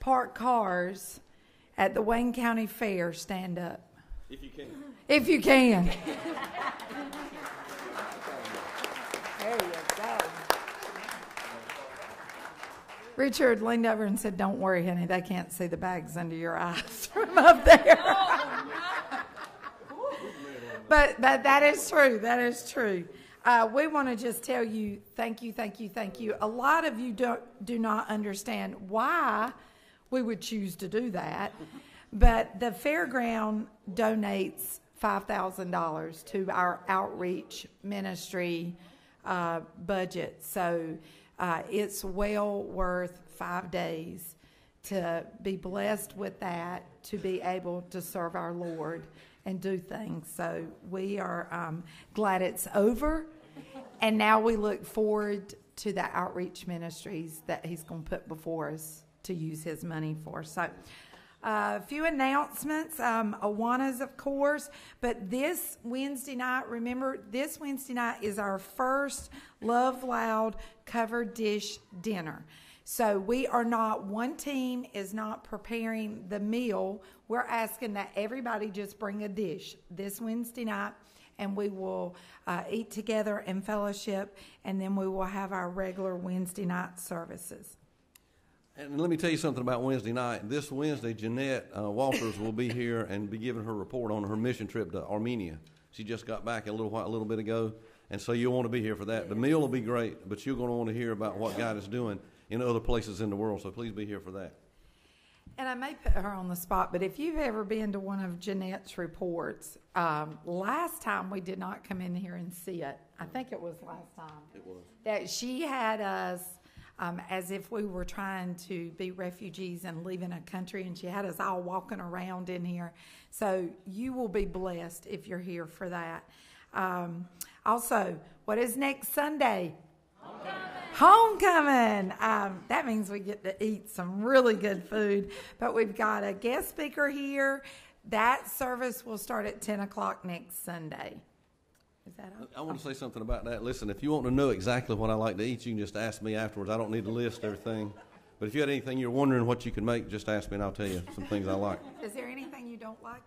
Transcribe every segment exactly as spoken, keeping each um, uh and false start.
park cars at the Wayne County Fair stand up? If you can. If you can. There you go. Richard leaned over and said, "Don't worry, honey, they can't see the bags under your eyes from up there." but but that is true. That is true. Uh, we want to just tell you, thank you, thank you, thank you. A lot of you don't, do not understand why we would choose to do that, but the fairground donates five thousand dollars to our outreach ministry uh, budget. So uh, it's well worth five days to be blessed with that, to be able to serve our Lord and do things. So we are um, glad it's over, and now we look forward to the outreach ministries that he's going to put before us to use his money for. So uh, a few announcements. Um, Awanas, of course, but this Wednesday night, remember, this Wednesday night is our first Love Loud covered dish dinner. So we are not, one team is not preparing the meal. We're asking that everybody just bring a dish this Wednesday night, and we will uh, eat together in fellowship, and then we will have our regular Wednesday night services. And let me tell you something about Wednesday night. This Wednesday, Jeanette uh, Walters will be here and be giving her report on her mission trip to Armenia. She just got back a little while, a little bit ago, and so you'll want to be here for that. The meal will be great, but you're going to want to hear about what God is doing in other places in the world, so please be here for that. And I may put her on the spot, but if you've ever been to one of Jeanette's reports, um, last time we did not come in here and see it. I think it was last time. It was. That she had us um, as if we were trying to be refugees and leaving a country, and she had us all walking around in here. So you will be blessed if you're here for that. Um, also, what is next Sunday? Homecoming. Um, that means we get to eat some really good food. But we've got a guest speaker here. That service will start at ten o'clock next Sunday. Is that okay? I want to say something about that. Listen, if you want to know exactly what I like to eat, you can just ask me afterwards. I don't need to list everything. But if you had anything you're wondering what you can make, just ask me and I'll tell you some things I like. Is there anything you don't like?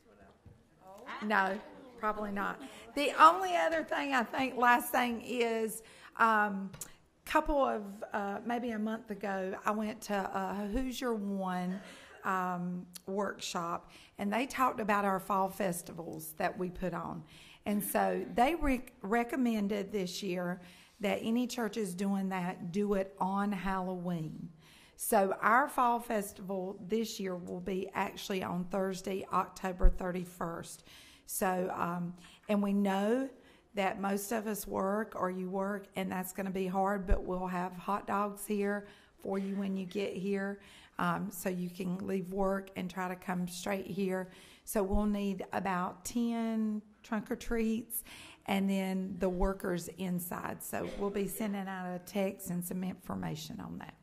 No, probably not. The only other thing I think, last thing is, um, couple of, uh, maybe a month ago, I went to a Who's Your One um, workshop, and they talked about our fall festivals that we put on. And so they rec- recommended this year that any churches doing that do it on Halloween. So our fall festival this year will be actually on Thursday, October thirty-first. So, um, and we know that most of us work, or you work, and that's going to be hard, but we'll have hot dogs here for you when you get here, um, so you can leave work and try to come straight here. So we'll need about ten trunk or treats, and then the workers inside. So we'll be sending out a text and some information on that.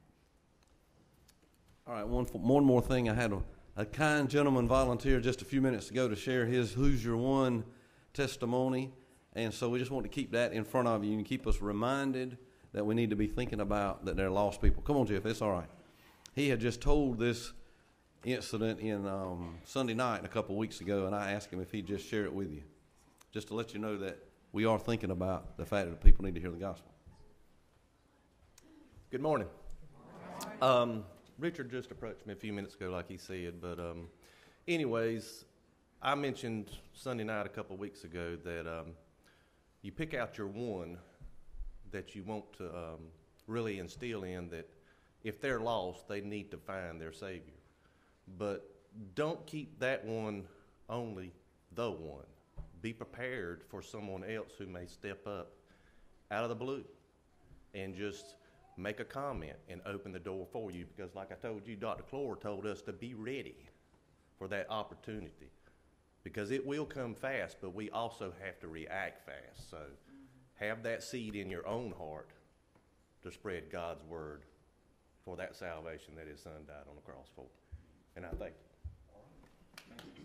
All right, one, one more thing. I had a, a kind gentleman volunteer just a few minutes ago to share his Who's Your One testimony. And so we just want to keep that in front of you and keep us reminded that we need to be thinking about that they're lost people. Come on, Jeff, it's all right. He had just told this incident in um, Sunday night a couple of weeks ago, and I asked him if he'd just share it with you, just to let you know that we are thinking about the fact that people need to hear the gospel. Good morning. Um, Richard just approached me a few minutes ago, like he said, but um, anyways, I mentioned Sunday night a couple of weeks ago that um, you pick out your one that you want to um, really instill in, that if they're lost, they need to find their Savior. But don't keep that one only the one. Be prepared for someone else who may step up out of the blue and just make a comment and open the door for you. Because like I told you, Doctor Clore told us to be ready for that opportunity. Because it will come fast, but we also have to react fast. So have that seed in your own heart to spread God's word for that salvation that his son died on the cross for. And I thank you.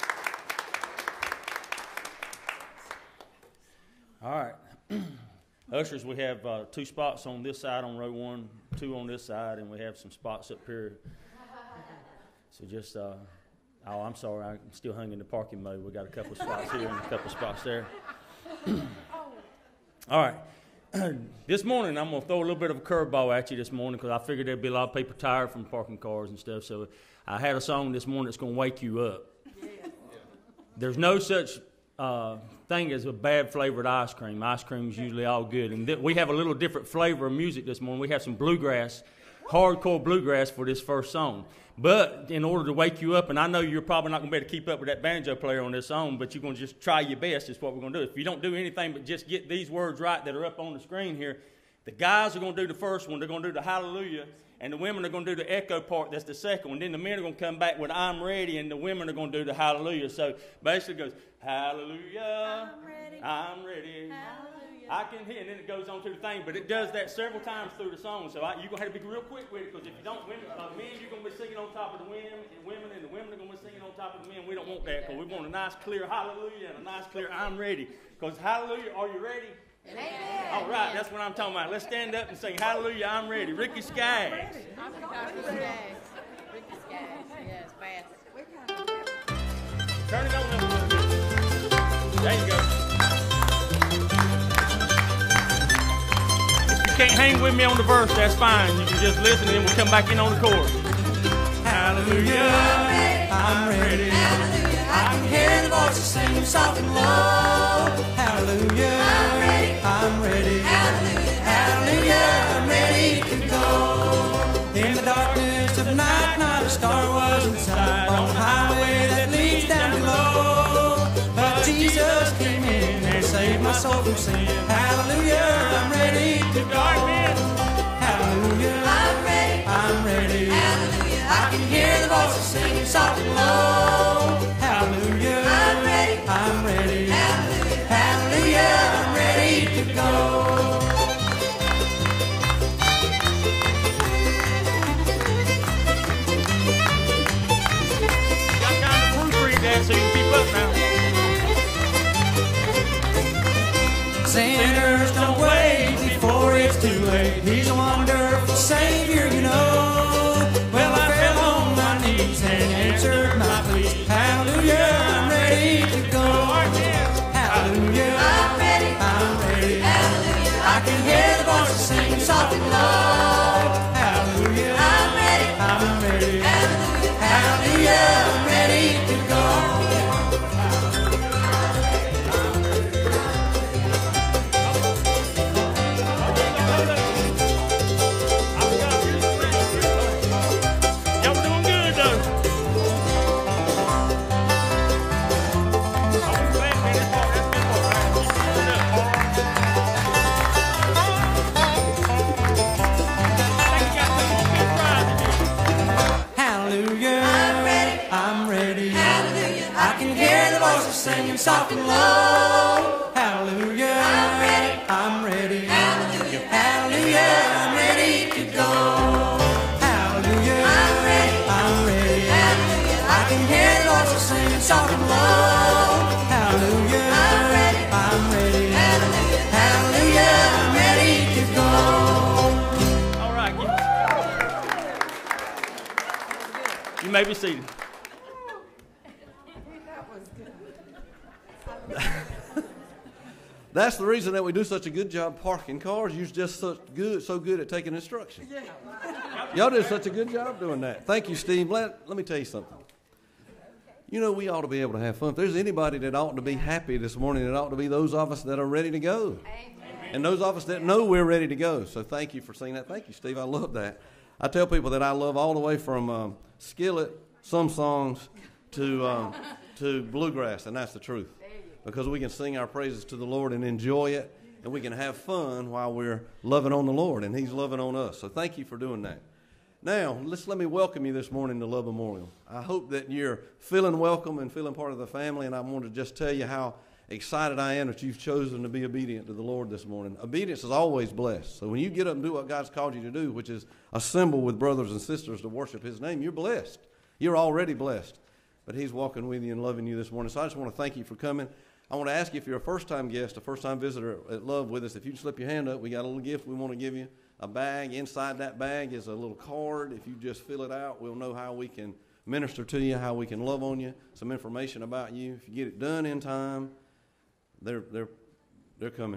All right. Ushers, we have uh, two spots on this side on row one, two on this side, and we have some spots up here. So just, uh, oh, I'm sorry, I'm still hung in the parking mode. We got a couple of spots here and a couple of spots there. All right. This morning, I'm going to throw a little bit of a curveball at you this morning because I figured there'd be a lot of people tired from parking cars and stuff. So I had a song this morning that's going to wake you up. Yeah. There's no such uh, thing as a bad flavored ice cream. Ice cream is usually all good. And th- we have a little different flavor of music this morning. We have some bluegrass, hardcore bluegrass for this first song. But in order to wake you up, and I know you're probably not going to be able to keep up with that banjo player on this song, but you're going to just try your best is what we're going to do. If you don't do anything but just get these words right that are up on the screen here, the guys are going to do the first one. They're going to do the hallelujah, and the women are going to do the echo part. That's the second one. Then the men are going to come back with I'm ready, and the women are going to do the hallelujah. So basically it goes, hallelujah, I'm ready, I'm ready. Hallelujah. I can hear, and then it goes on to the thing, but it does that several times through the song. So I, you're going to have to be real quick with it, because if you don't, women, uh, men, you're going to be singing on top of the women, and women, and the women are going to be singing on top of the men. We don't want that, because we want a nice, clear hallelujah and a nice, clear I'm ready. Because hallelujah, are you ready? Amen. All right, that's what I'm talking about. Let's stand up and sing hallelujah, I'm ready. Ricky Skaggs. Ricky Skaggs. Ricky Skaggs, yes, fast. Turn it on up a little bit. There you go. If you can't hang with me on the verse, that's fine. You can just listen and then we'll come back in on the chorus. Hallelujah, I'm ready. Hallelujah, I can hear the voices singing soft and low. Hallelujah, I'm ready. I'm ready. Hallelujah, hallelujah, I'm ready to go. In the darkness of the night, not a star was in sight on the highway that leads down below. But Jesus came in and saved my soul from sin. Hallelujah, I'm ready to go. Hallelujah, I'm ready. I'm ready. Hallelujah, I can hear the voices singing soft and low. Hallelujah, I'm ready. I'm ready. Hallelujah, hallelujah, I'm ready to go. Got time to proofread that so you can keep up now. Sinners, don't wait before it's too late. He's a wonderful Savior, you know. Well, I fell on my knees and answered my pleas. Hallelujah, I'm ready to go. Hallelujah, I'm ready. I'm ready. Hallelujah, I can hear the voices singing soft and low. Hallelujah, I'm ready. I'm ready. Hallelujah, hallelujah, I'm ready to go. Singing soft and low. Hallelujah, I'm ready. I'm ready. Hallelujah, hallelujah, I'm ready to go. Hallelujah, I'm ready. I'm ready. Hallelujah, I can hear the voices singing soft and low. Hallelujah, I'm ready. I'm ready. Hallelujah, hallelujah, I'm ready to go. All right, you, you may be seated. That's the reason that we do such a good job parking cars. You're just so good, so good at taking instructions. Yeah. Y'all did such a good job doing that. Thank you, Steve. Let, let me tell you something. You know, we ought to be able to have fun. If there's anybody that ought to be happy this morning, it ought to be those of us that are ready to go. Amen. And those of us that know we're ready to go. So thank you for saying that. Thank you, Steve. I love that. I tell people that I love all the way from um, Skillet, some songs, to um, to bluegrass, and that's the truth. Because we can sing our praises to the Lord and enjoy it, and we can have fun while we're loving on the Lord, and He's loving on us. So thank you for doing that. Now, let's let me welcome you this morning to Love Memorial. I hope that you're feeling welcome and feeling part of the family, and I want to just tell you how excited I am that you've chosen to be obedient to the Lord this morning. Obedience is always blessed. So when you get up and do what God's called you to do, which is assemble with brothers and sisters to worship His name, you're blessed. You're already blessed. But He's walking with you and loving you this morning. So I just want to thank you for coming. I want to ask you, if you're a first-time guest, a first-time visitor at Love with us, if you can slip your hand up, we got a little gift we want to give you, a bag. Inside that bag is a little card. If you just fill it out, we'll know how we can minister to you, how we can love on you, some information about you. If you get it done in time, they're, they're, they're coming.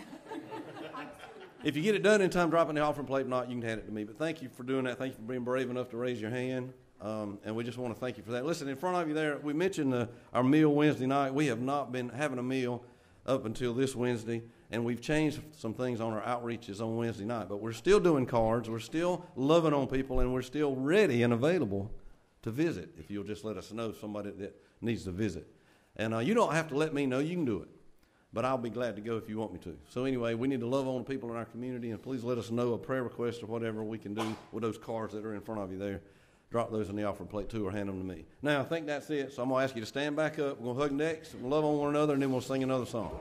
If you get it done in time, drop it in the offering plate. If not, you can hand it to me. But thank you for doing that. Thank you for being brave enough to raise your hand. Um, and we just want to thank you for that. Listen, in front of you there, we mentioned the, our meal Wednesday night. We have not been having a meal up until this Wednesday, and we've changed some things on our outreaches on Wednesday night. But we're still doing cards. We're still loving on people, and we're still ready and available to visit if you'll just let us know somebody that needs to visit. And uh, you don't have to let me know. You can do it. But I'll be glad to go if you want me to. So anyway, we need to love on people in our community, and please let us know a prayer request or whatever we can do with those cards that are in front of you there. Drop those in the offering plate, too, or hand them to me. Now, I think that's it, so I'm going to ask you to stand back up. We're going to hug next, we'll love on one another, and then we'll sing another song.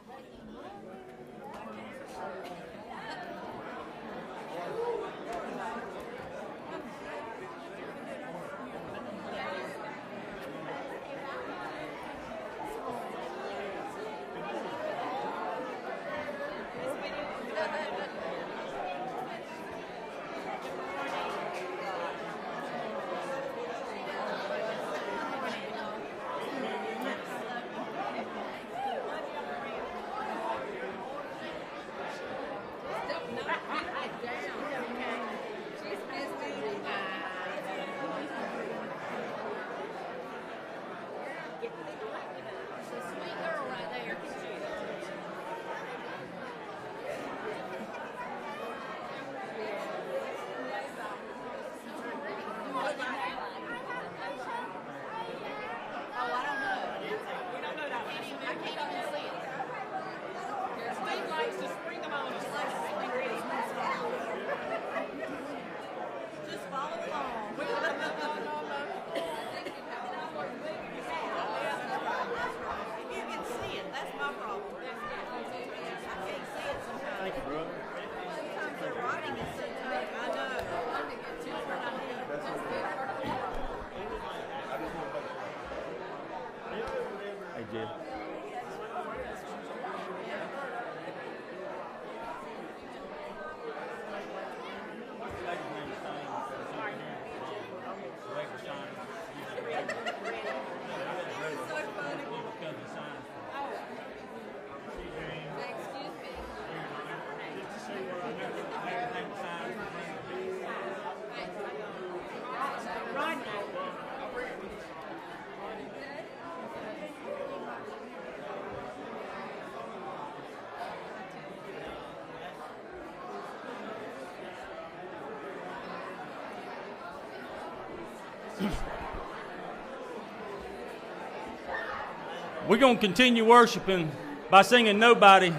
We're going to continue worshiping by singing Nobody.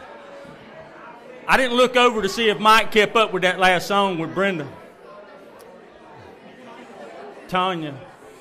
I didn't look over to see if Mike kept up with that last song with Brenda. Tanya.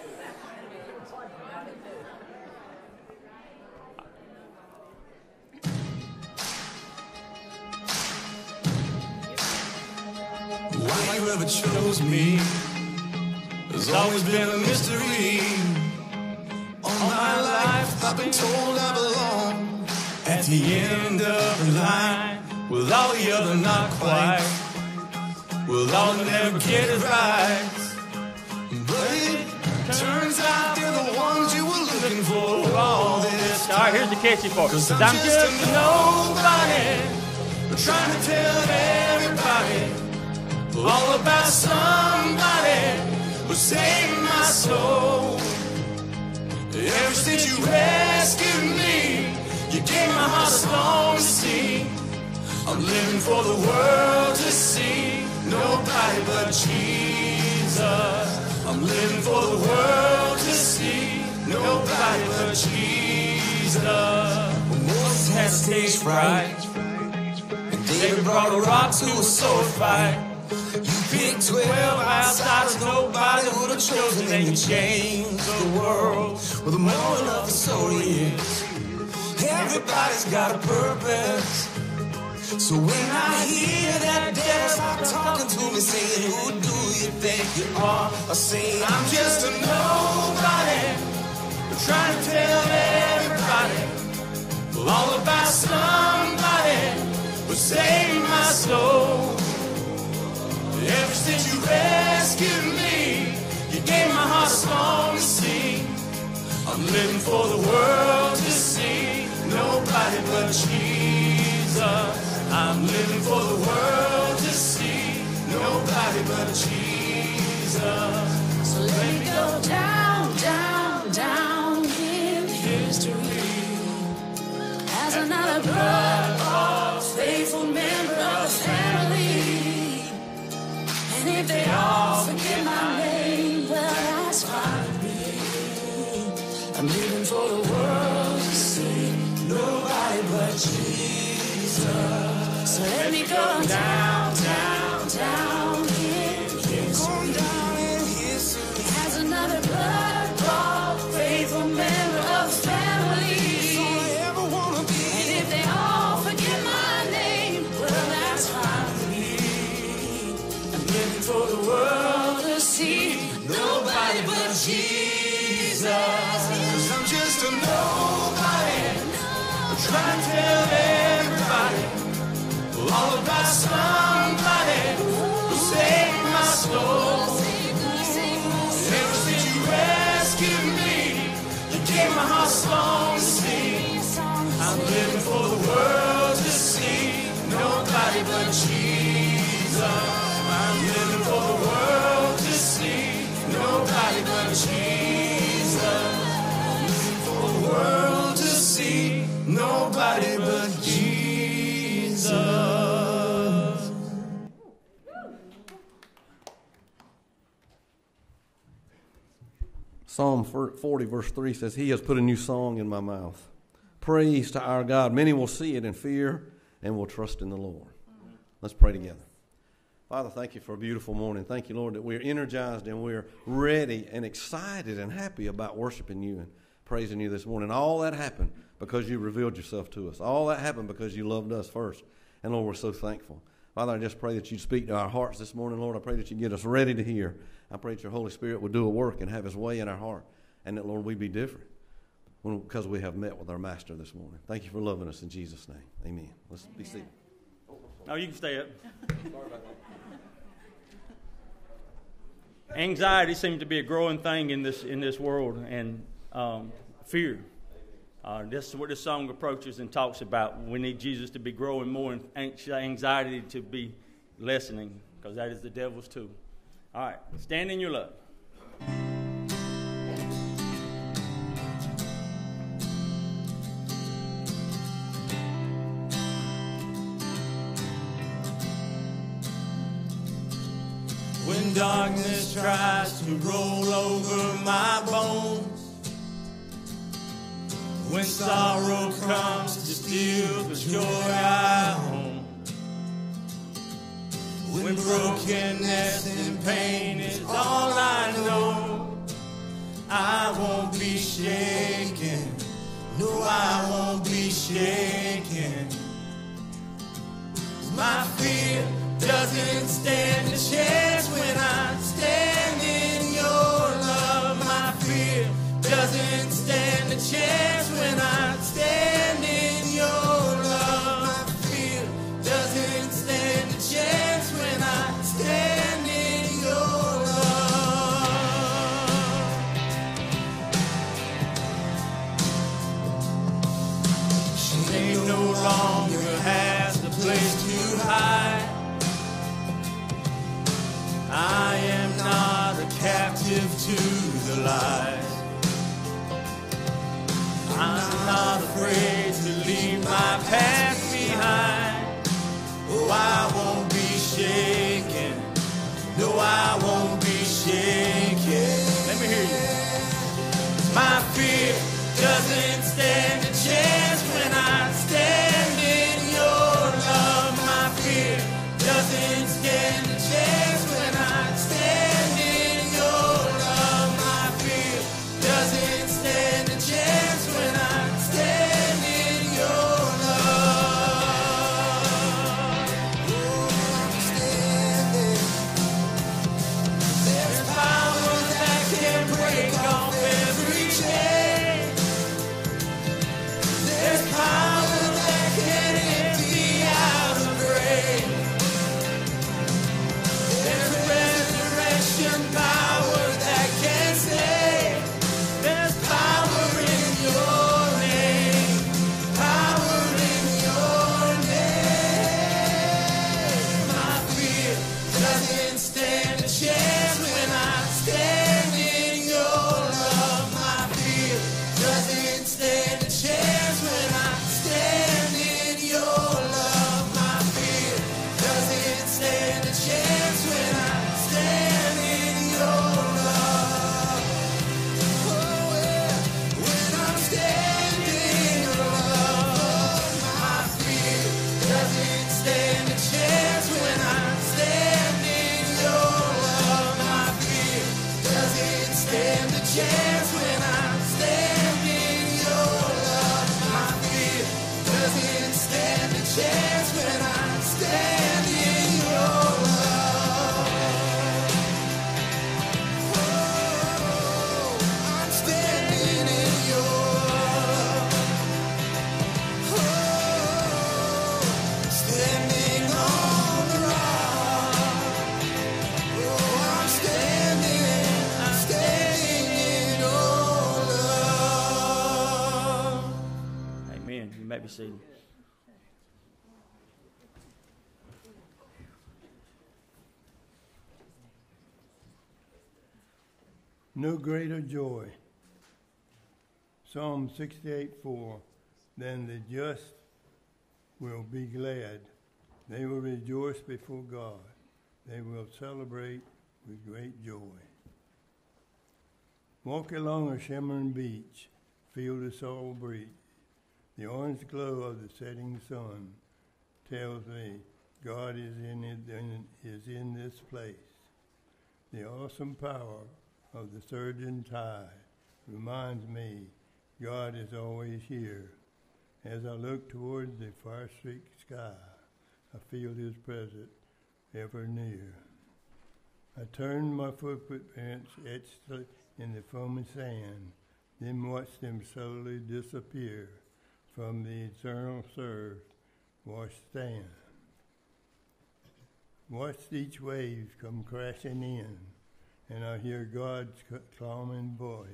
Why you ever chose me has always been a mystery. All my life I've been told I belong at the end of the line, with all the other not quite, with all that never get it right. But it turns out they're the ones you were looking for all this time. All right, here's the catchy part. Cause I'm, I'm just, just a nobody, trying to tell everybody all about somebody who saved my soul. Ever since you rescued me, you gave my heart a song to sing. I'm living for the world to see, nobody but Jesus. I'm living for the world to see, nobody but Jesus. Moses had stage fright, and David brought a rock to a sword fight. You picked twelve outsiders nobody would have chosen, and you changed the world with a moral of the soul. Yes, everybody's got a purpose. So when I hear that devil start talking to me, saying, who do you think you are? I say, I'm just a nobody, trying to tell everybody all about somebody who saved my soul. Ever since you rescued me, you gave my heart a song to sing. I'm living for the world to see, nobody but Jesus. I'm living for the world to see, nobody but Jesus. So let me go down, down, down in history as another blood-bought, faithful member of the family. And if they all forget my name, well, that's fine with me. I'm living for the world to see, nobody but Jesus. So let me go down, down, down in history as another blood-bought, faithful member of the family. And if they all forget my name, well, that's fine with me. I'm living for the world to see, nobody but Jesus. 'Cause I'm just a nobody, trying to tell everybody all about somebody who saved my soul. Ever since you rescued me, you gave my heart a song to sing. I'm living for the world to see, nobody but Jesus. I'm living for the world to see, nobody but Jesus. I'm living for the world to see, nobody but Jesus. Psalm forty, verse three says, He has put a new song in my mouth. Praise to our God. Many will see it in fear and will trust in the Lord. Let's pray together. Father, thank you for a beautiful morning. Thank you, Lord, that we're energized and we're ready and excited and happy about worshiping you and praising you this morning. All that happened because you revealed yourself to us. All that happened because you loved us first. And, Lord, we're so thankful. Father, I just pray that you'd speak to our hearts this morning, Lord. I pray that you get us ready to hear. I pray that your Holy Spirit would do a work and have his way in our heart. And that, Lord, we be different when, because we have met with our Master this morning. Thank you for loving us in Jesus' name. Amen. Let's Amen. Be seated. No, you can stay up. Anxiety seems to be a growing thing in this in this world, and um, fear. Uh, this is what this song approaches and talks about. We need Jesus to be growing more and anxiety to be lessening, because that is the devil's tool. All right, stand in your love. When darkness tries to roll over my bones, when sorrow comes to steal the joy I own, when brokenness and pain is all I know, I won't be shaken, no I won't be shaken. My fear doesn't stand a chance when I stand in your love. My fear doesn't stand a chance when I stand in your love. My fear doesn't stand a chance when I stand in your love. Shame no longer has the place to hide. I am not a captive to the lies. I'm not afraid to leave my past behind. Oh, I won't be shaken. No, I won't be shaken. Let me hear you. My fear doesn't stand a chance when I stand in your love. My fear doesn't stand a chance when I stand in your love. My fear doesn't stand a chance when I stand in your love. Oh, I'm standing. There's power that can break off every chain. be seated. No greater joy. Psalm sixty-eight four. Then the just will be glad. They will rejoice before God. They will celebrate with great joy. Walk along a shimmering beach, feel the sorrel breeze. The orange glow of the setting sun tells me God is in, it, is in this place. The awesome power of the surging tide reminds me God is always here. As I look toward the far-streaked sky, I feel his presence ever near. I turn my footprints etched in the foamy sand, then watch them slowly disappear from the eternal surf washed sand. Watch each wave come crashing in, and I hear God's calming voice,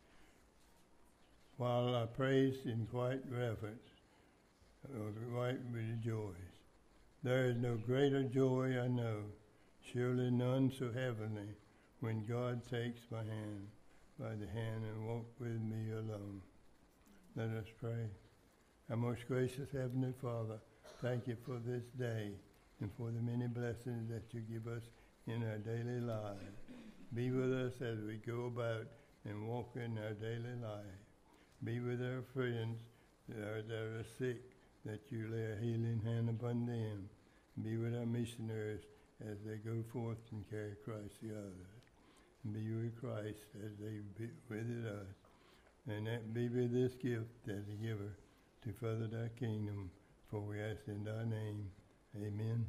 while I praise in quiet reverence or quiet rejoice. There is no greater joy I know, surely none so heavenly, when God takes my hand by the hand and walks with me alone. Let us pray. Our most gracious Heavenly Father, thank you for this day and for the many blessings that you give us in our daily lives. Be with us as we go about and walk in our daily life. Be with our friends that are, that are sick, that you lay a healing hand upon them. Be with our missionaries as they go forth and carry Christ to others. And be with Christ as they visit us. And that be with this gift as a giver to further thy kingdom. For we ask in thy name. Amen.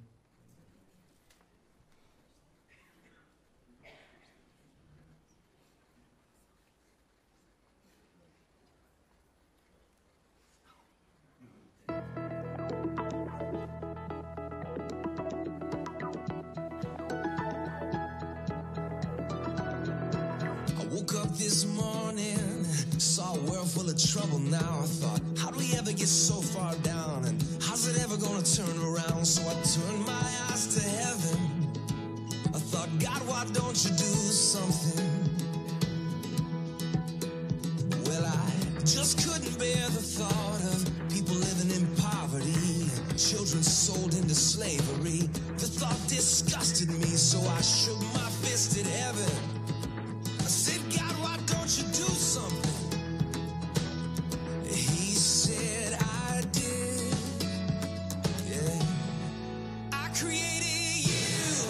This morning, saw a world full of trouble now. I thought, how do we ever get so far down? And how's it ever gonna turn around? So I turned my eyes to heaven. I thought, God, why don't you do something? Well, I just couldn't bear the thought of people living in poverty, children sold into slavery. The thought disgusted me, so I shook my fist at heaven. I said, God, why don't you do something? He said, I did. Yeah. I created you.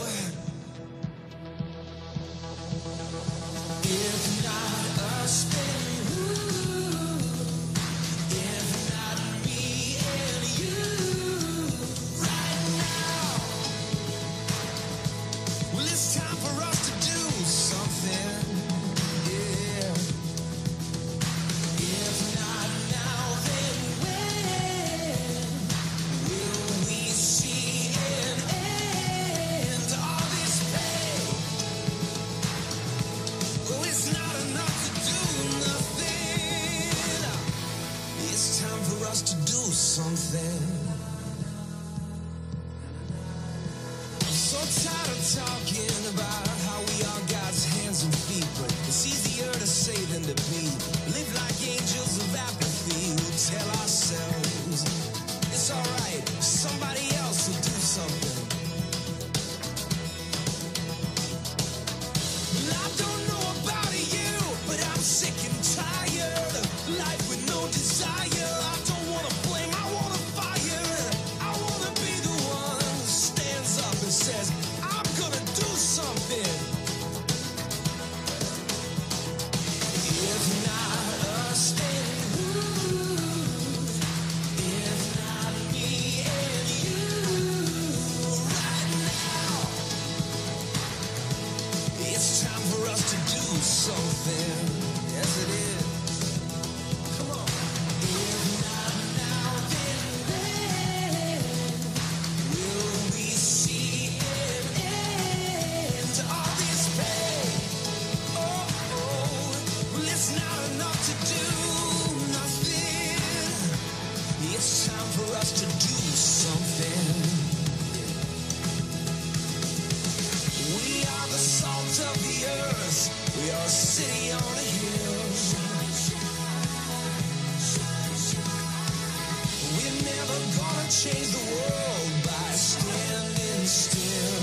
If not us, then who? If not me and you. Right now. Well, it's time for us to do something. Something. I'm so tired of talking about how we are God's hands and feet, but it's easier to say than to be. Live like angels of apathy who tell ourselves it's alright, somebody else will do something. Well, I don't know about you, but I'm sick and tired of life with no desire. I don't want to blame, I want to fire. I want to be the one who stands up and says, I'm gonna do something. If not us, then who? If not me and you. Right now, it's time for us to do something. Yes, it is. Come on. If not now, then when will we see an end to all this pain? Oh, oh, well, it's not enough to do nothing. It's time. change the world by standing still.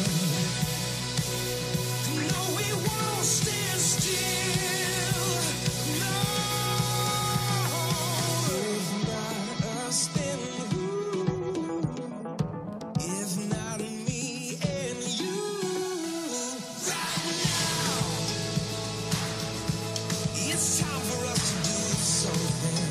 No, we won't stand still. No, if not us, then who? If not me and you. Right now, it's time for us to do something.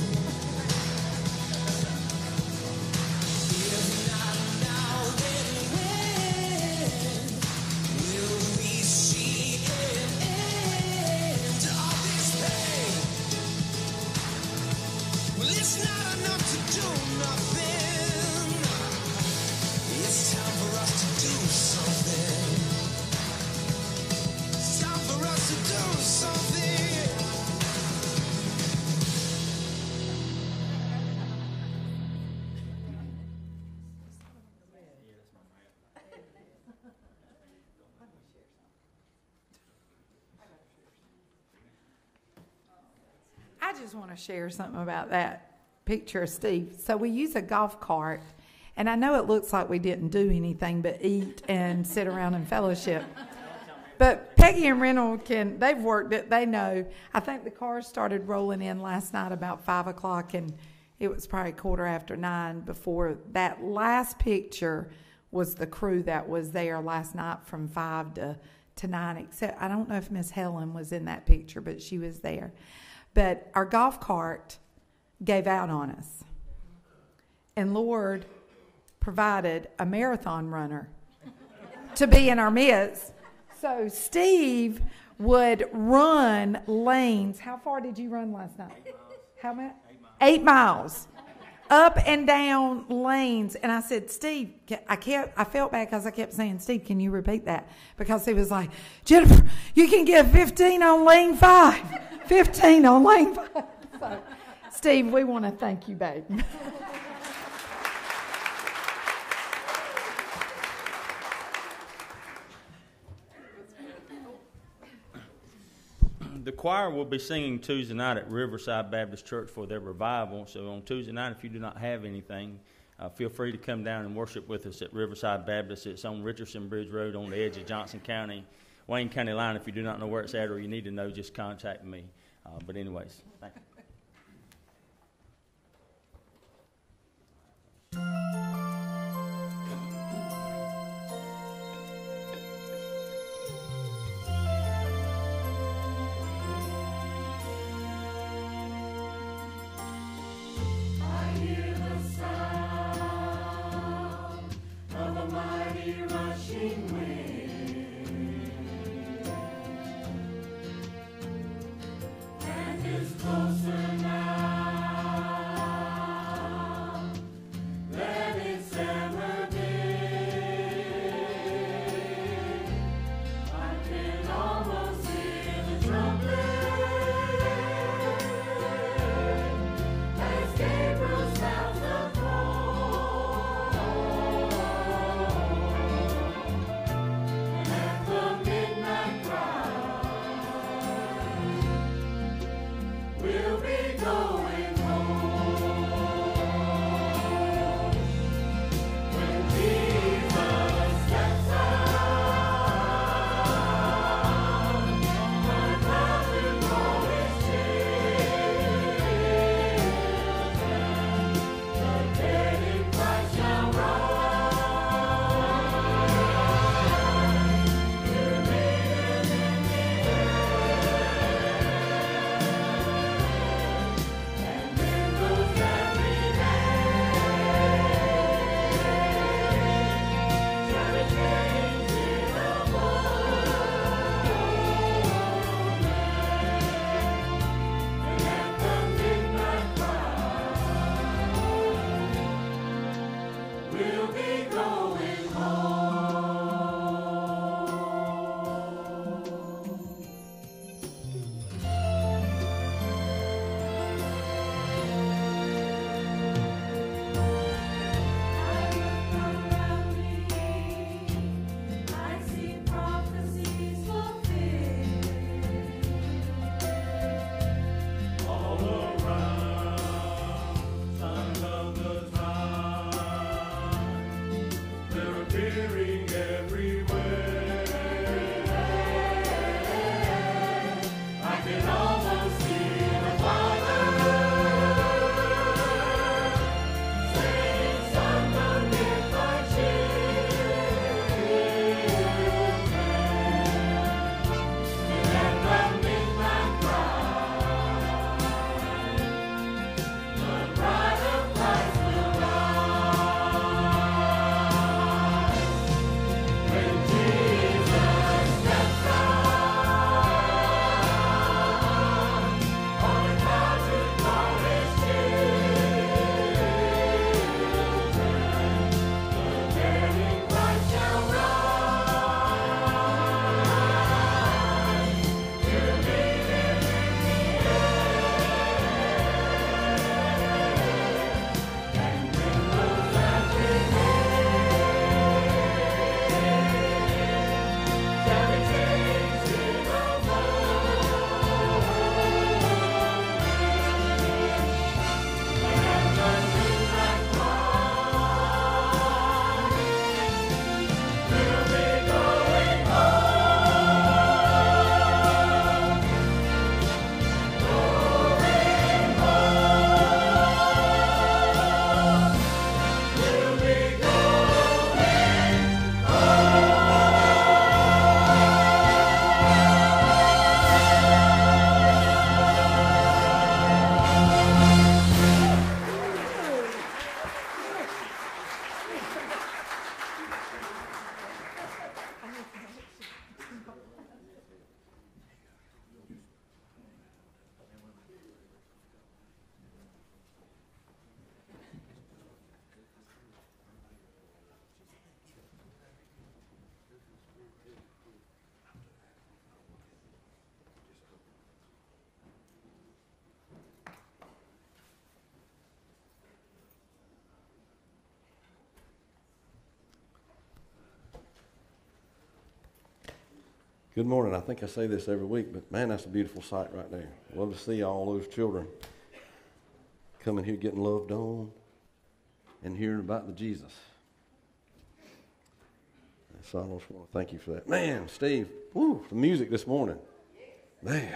If not now, then when will we see an end of this pain? Well, it's not enough to do nothing. It's time for us to do something. It's time for us to do something. I just want to share something about that picture of Steve. So we use a golf cart, and I know it looks like we didn't do anything but eat and sit around and fellowship. But Peggy and Reynold can, they've worked it, they know. I think the cars started rolling in last night about five o'clock, and it was probably quarter after nine before that last picture was the crew that was there last night from five to, to nine, except I don't know if Miss Helen was in that picture, but she was there. But our golf cart gave out on us. And Lord provided a marathon runner to be in our midst. So Steve would run lanes. How far did you run last night? How many? Eight miles. Up and down lanes. And I said, Steve, I kept, I felt bad because I kept saying, Steve, can you repeat that? Because he was like, Jennifer, you can get fifteen on lane five. fifteen on lane five. So, Steve, we want to thank you, babe. The choir will be singing Tuesday night at Riverside Baptist Church for their revival. So on Tuesday night, if you do not have anything, uh, feel free to come down and worship with us at Riverside Baptist. It's on Richardson Bridge Road on the edge of Johnson County, Wayne County line. If you do not know where it's at or you need to know, just contact me. Uh, but anyways, thank you. Closer Good morning. I think I say this every week, but man, that's a beautiful sight right there. Love to see all those children coming here getting loved on and hearing about the Jesus. So I just want to thank you for that. Man, Steve, woo, the music this morning. Man.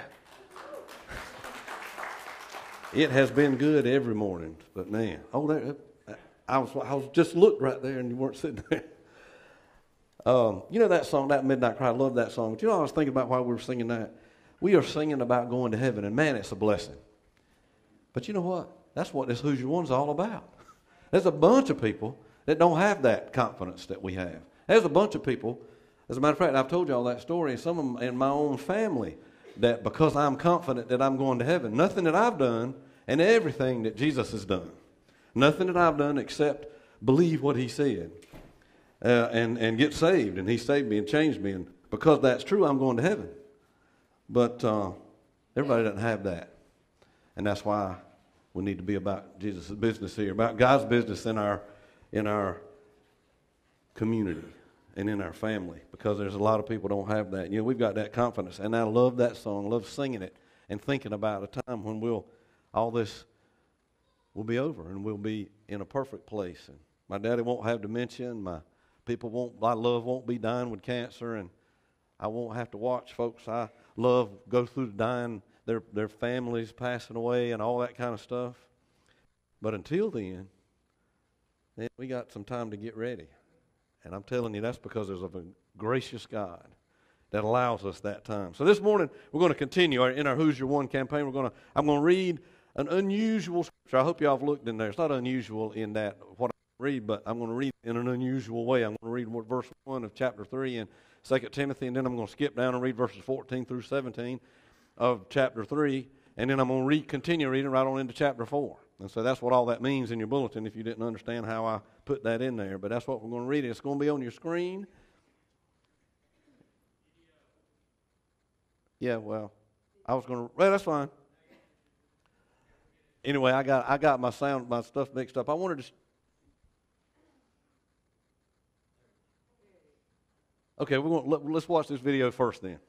It has been good every morning, but man, oh, there, I was, I was just looked right there and you weren't sitting there. Um, you know that song, that Midnight Cry, I love that song. But you know what I was thinking about while we were singing that? We are singing about going to heaven, and man, it's a blessing. But you know what? That's what this Hoosier One's all about. There's a bunch of people that don't have that confidence that we have. There's a bunch of people, as a matter of fact, I've told you all that story, and some of them in my own family, that because I'm confident that I'm going to heaven, nothing that I've done and everything that Jesus has done, nothing that I've done except believe what he said. Uh, and, and get saved, and he saved me and changed me, and because that's true, I'm going to heaven. But uh, everybody doesn't have that, and that's why we need to be about Jesus' business here, about God's business in our in our community and in our family, because there's a lot of people don't have that. You know, we've got that confidence, and I love that song, love singing it, and thinking about a time when we'll all this will be over, and we'll be in a perfect place, and my daddy won't have dementia, and my people won't, I love won't be dying with cancer, and I won't have to watch folks I love go through the dying, their their families passing away and all that kind of stuff. But until then, man, we got some time to get ready. And I'm telling you, that's because there's a gracious God that allows us that time. So this morning, we're going to continue our, in our Hoosier One campaign. We're going to, I'm going to read an unusual scripture. I hope y'all have looked in there. It's not unusual in that what read, but I'm going to read in an unusual way. I'm going to read verse one of chapter three in Second Timothy, and then I'm going to skip down and read verses fourteen through seventeen of chapter three, and then I'm going to read, continue reading right on into chapter four. And so that's what all that means in your bulletin if you didn't understand how I put that in there. But that's what we're going to read. It's going to be on your screen. Yeah, well, I was going to, well, that's fine. Anyway, I got I got my sound, my stuff mixed up. I wanted to... Okay, we're going to, let's watch this video first then.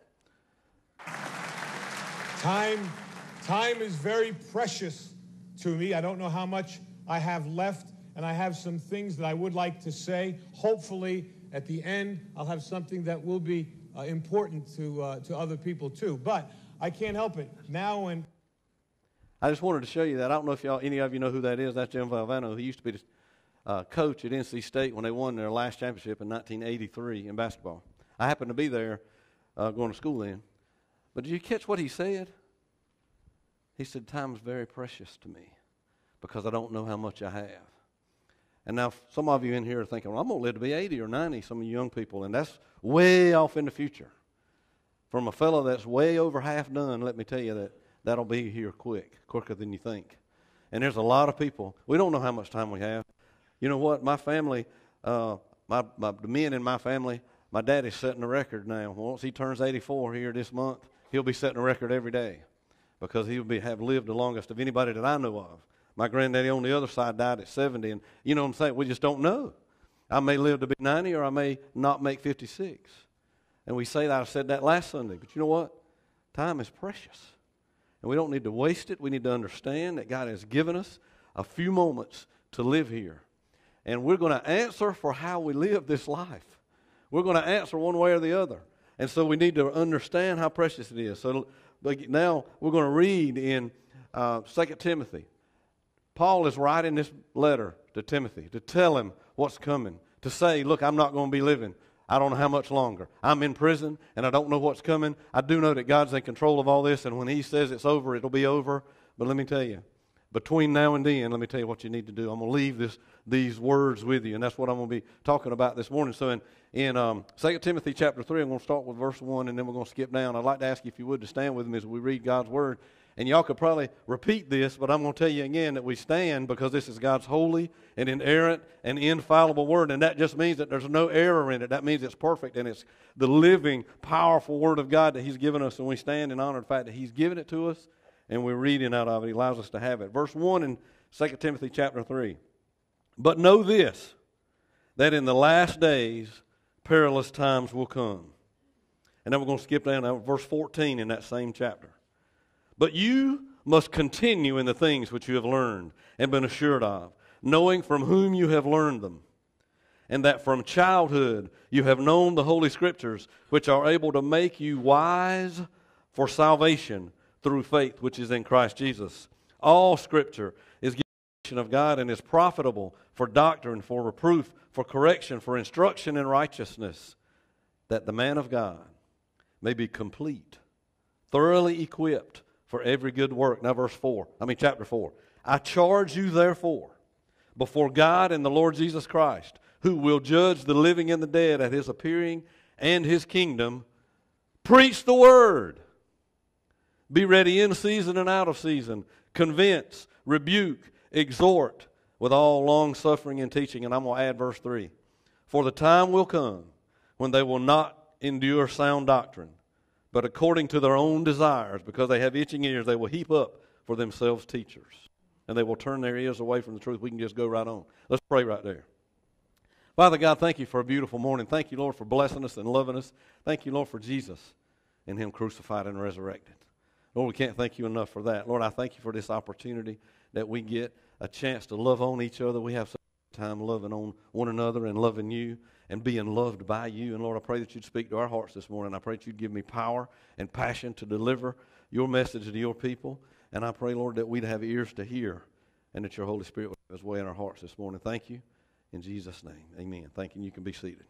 Time, time is very precious to me. I don't know how much I have left, and I have some things that I would like to say. Hopefully, at the end, I'll have something that will be uh, important to uh, to other people too. But I can't help it. Now when I just wanted to show you that. I don't know if y'all, any of you know who that is. That's Jim Valvano. He used to be the uh, coach at N C State when they won their last championship in nineteen eighty-three in basketball. I happened to be there uh, going to school then. But did you catch what he said? He said, time is very precious to me because I don't know how much I have. And now some of you in here are thinking, well, I'm going to live to be eighty or ninety, some of you young people, and that's way off in the future. From a fellow that's way over half done, let me tell you that that'll be here quick, quicker than you think. And there's a lot of people. We don't know how much time we have. You know what? My family, uh, my, my the men in my family, my daddy's setting a record now. Once he turns eighty-four here this month, he'll be setting a record every day because he'll be have lived the longest of anybody that I know of. My granddaddy on the other side died at seventy, and you know what I'm saying? We just don't know. I may live to be ninety, or I may not make fifty-six. And we say that, I said that last Sunday, but you know what? Time is precious. And we don't need to waste it. We need to understand that God has given us a few moments to live here. And we're going to answer for how we live this life. We're going to answer one way or the other. And so we need to understand how precious it is. So now we're going to read in uh, Second Timothy. Paul is writing this letter to Timothy to tell him what's coming, to say, look, I'm not going to be living. I don't know how much longer. I'm in prison, and I don't know what's coming. I do know that God's in control of all this, and when he says it's over, it'll be over. But let me tell you, between now and then, let me tell you what you need to do. I'm going to leave this these words with you, and that's what I'm going to be talking about this morning. So in, in um, Second Timothy chapter three, I'm going to start with verse one, and then we're going to skip down. I'd like to ask you if you would to stand with me as we read God's word. And y'all could probably repeat this, but I'm going to tell you again that we stand because this is God's holy and inerrant and infallible word, and that just means that there's no error in it. That means it's perfect, and it's the living, powerful word of God that he's given us, and we stand in honor of the fact that he's given it to us, and we're reading out of it. He allows us to have it. Verse one in Second Timothy chapter three. But know this, that in the last days perilous times will come. And then we're going to skip down to verse fourteen in that same chapter. But you must continue in the things which you have learned and been assured of, knowing from whom you have learned them, and that from childhood you have known the Holy Scriptures, which are able to make you wise for salvation through faith which is in Christ Jesus. All Scripture is given of God and is profitable for doctrine, for reproof, for correction, for instruction in righteousness, that the man of God may be complete, thoroughly equipped for every good work. Now verse four, I mean chapter four. I charge you therefore before God and the Lord Jesus Christ, who will judge the living and the dead at his appearing and his kingdom, preach the word. Be ready in season and out of season. Convince, rebuke, exhort with all long suffering and teaching. And I'm going to add verse three. For the time will come when they will not endure sound doctrine, but according to their own desires, because they have itching ears, they will heap up for themselves teachers, and they will turn their ears away from the truth. We can just go right on. Let's pray right there. Father God, thank you for a beautiful morning. Thank you, Lord, for blessing us and loving us. Thank you, Lord, for Jesus and him crucified and resurrected. Lord, we can't thank you enough for that. Lord, I thank you for this opportunity that we get a chance to love on each other. We have such a time loving on one another and loving you and being loved by you. And Lord, I pray that you'd speak to our hearts this morning. I pray that you'd give me power and passion to deliver your message to your people. And I pray, Lord, that we'd have ears to hear and that your Holy Spirit would have his way in our hearts this morning. Thank you. In Jesus' name, amen. Thank you. You can be seated.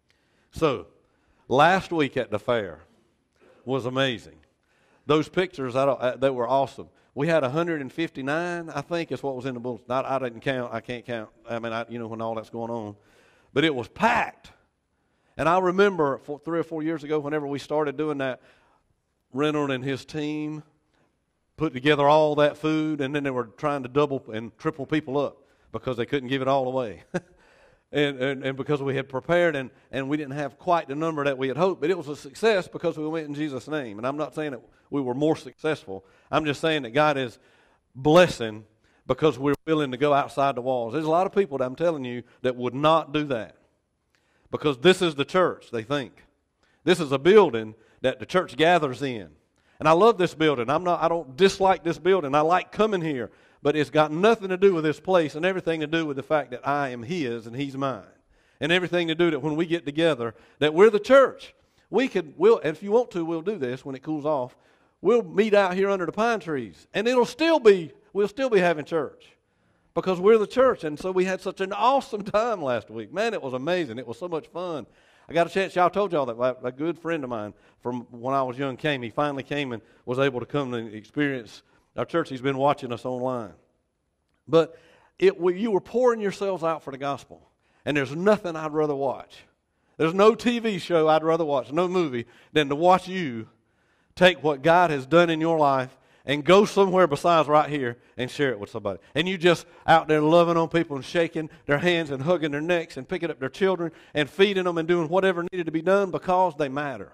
So, last week at the fair was amazing. Those pictures, I don't, uh, they were awesome. We had one hundred fifty-nine, I think, is what was in the bulletin. I, I didn't count. I can't count. I mean, I, you know, when all that's going on. But it was packed. And I remember four, three or four years ago, whenever we started doing that, Reynolds and his team put together all that food, and then they were trying to double and triple people up because they couldn't give it all away. and, and, and because we had prepared, and, and we didn't have quite the number that we had hoped. But it was a success because we went in Jesus' name. And I'm not saying that we were more successful. I'm just saying that God is blessing because we're willing to go outside the walls. There's a lot of people that I'm telling you that would not do that because this is the church, they think. This is a building that the church gathers in. And I love this building. I'm not, I don't dislike this building. I like coming here. But it's got nothing to do with this place and everything to do with the fact that I am his and he's mine. And everything to do that when we get together, that we're the church. We could, we'll, and if you want to, we'll do this when it cools off. We'll meet out here under the pine trees. And it'll still be, we'll still be having church. Because we're the church. And so we had such an awesome time last week. Man, it was amazing. It was so much fun. I got a chance, y'all told y'all that a good friend of mine from when I was young came. He finally came and was able to come and experience our church. He's been watching us online. But it, you were pouring yourselves out for the gospel. And there's nothing I'd rather watch. There's no T V show I'd rather watch, no movie, than to watch you take what God has done in your life and go somewhere besides right here and share it with somebody. And you just out there loving on people and shaking their hands and hugging their necks and picking up their children and feeding them and doing whatever needed to be done because they matter.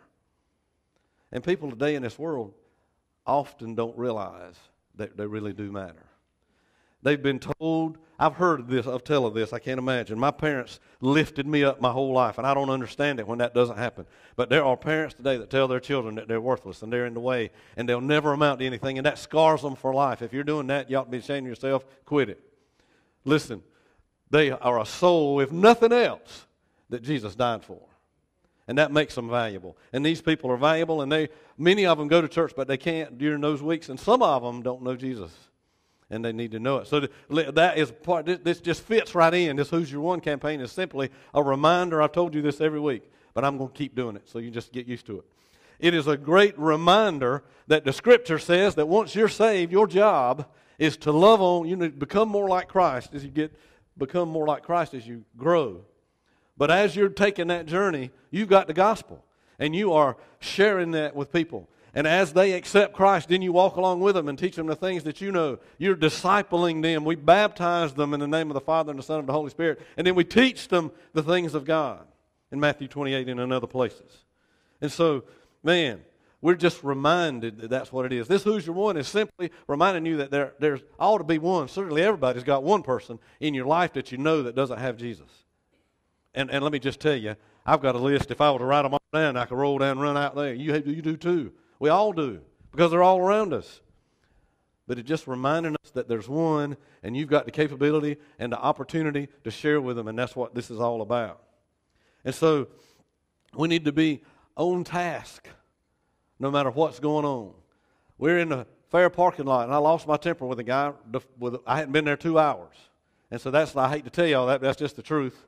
And people today in this world often don't realize that they really do matter. They've been told, I've heard this, I've tell of this, I can't imagine. My parents lifted me up my whole life, and I don't understand it when that doesn't happen. But there are parents today that tell their children that they're worthless and they're in the way, and they'll never amount to anything, and that scars them for life. If you're doing that, you ought to be ashamed of yourself. Quit it. Listen, they are a soul, if nothing else, that Jesus died for. And that makes them valuable. And these people are valuable, and they many of them go to church, but they can't during those weeks, and some of them don't know Jesus. And they need to know it. So that is part. This just fits right in. This Who's Your One campaign is simply a reminder. I've told you this every week, but I'm going to keep doing it so you just get used to it. It is a great reminder that the Scripture says that once you're saved, your job is to love on. You know, become more like Christ as you get become more like Christ as you grow. But as you're taking that journey, you've got the gospel, and you are sharing that with people. And as they accept Christ, then you walk along with them and teach them the things that you know. You're discipling them. We baptize them in the name of the Father and the Son and the Holy Spirit. And then we teach them the things of God in Matthew twenty-eight and in other places. And so, man, we're just reminded that that's what it is. This Who's Your One is simply reminding you that there there's ought to be one. Certainly everybody's got one person in your life that you know that doesn't have Jesus. And, and let me just tell you, I've got a list. If I were to write them all down, I could roll down and run out there. You, you do too. We all do, because they're all around us. But it's just reminding us that there's one, and you've got the capability and the opportunity to share with them, and that's what this is all about. And so we need to be on task no matter what's going on. We're in the fair parking lot, and I lost my temper with a guy. With, I hadn't been there two hours. And so that's, I hate to tell y'all that, but that's just the truth.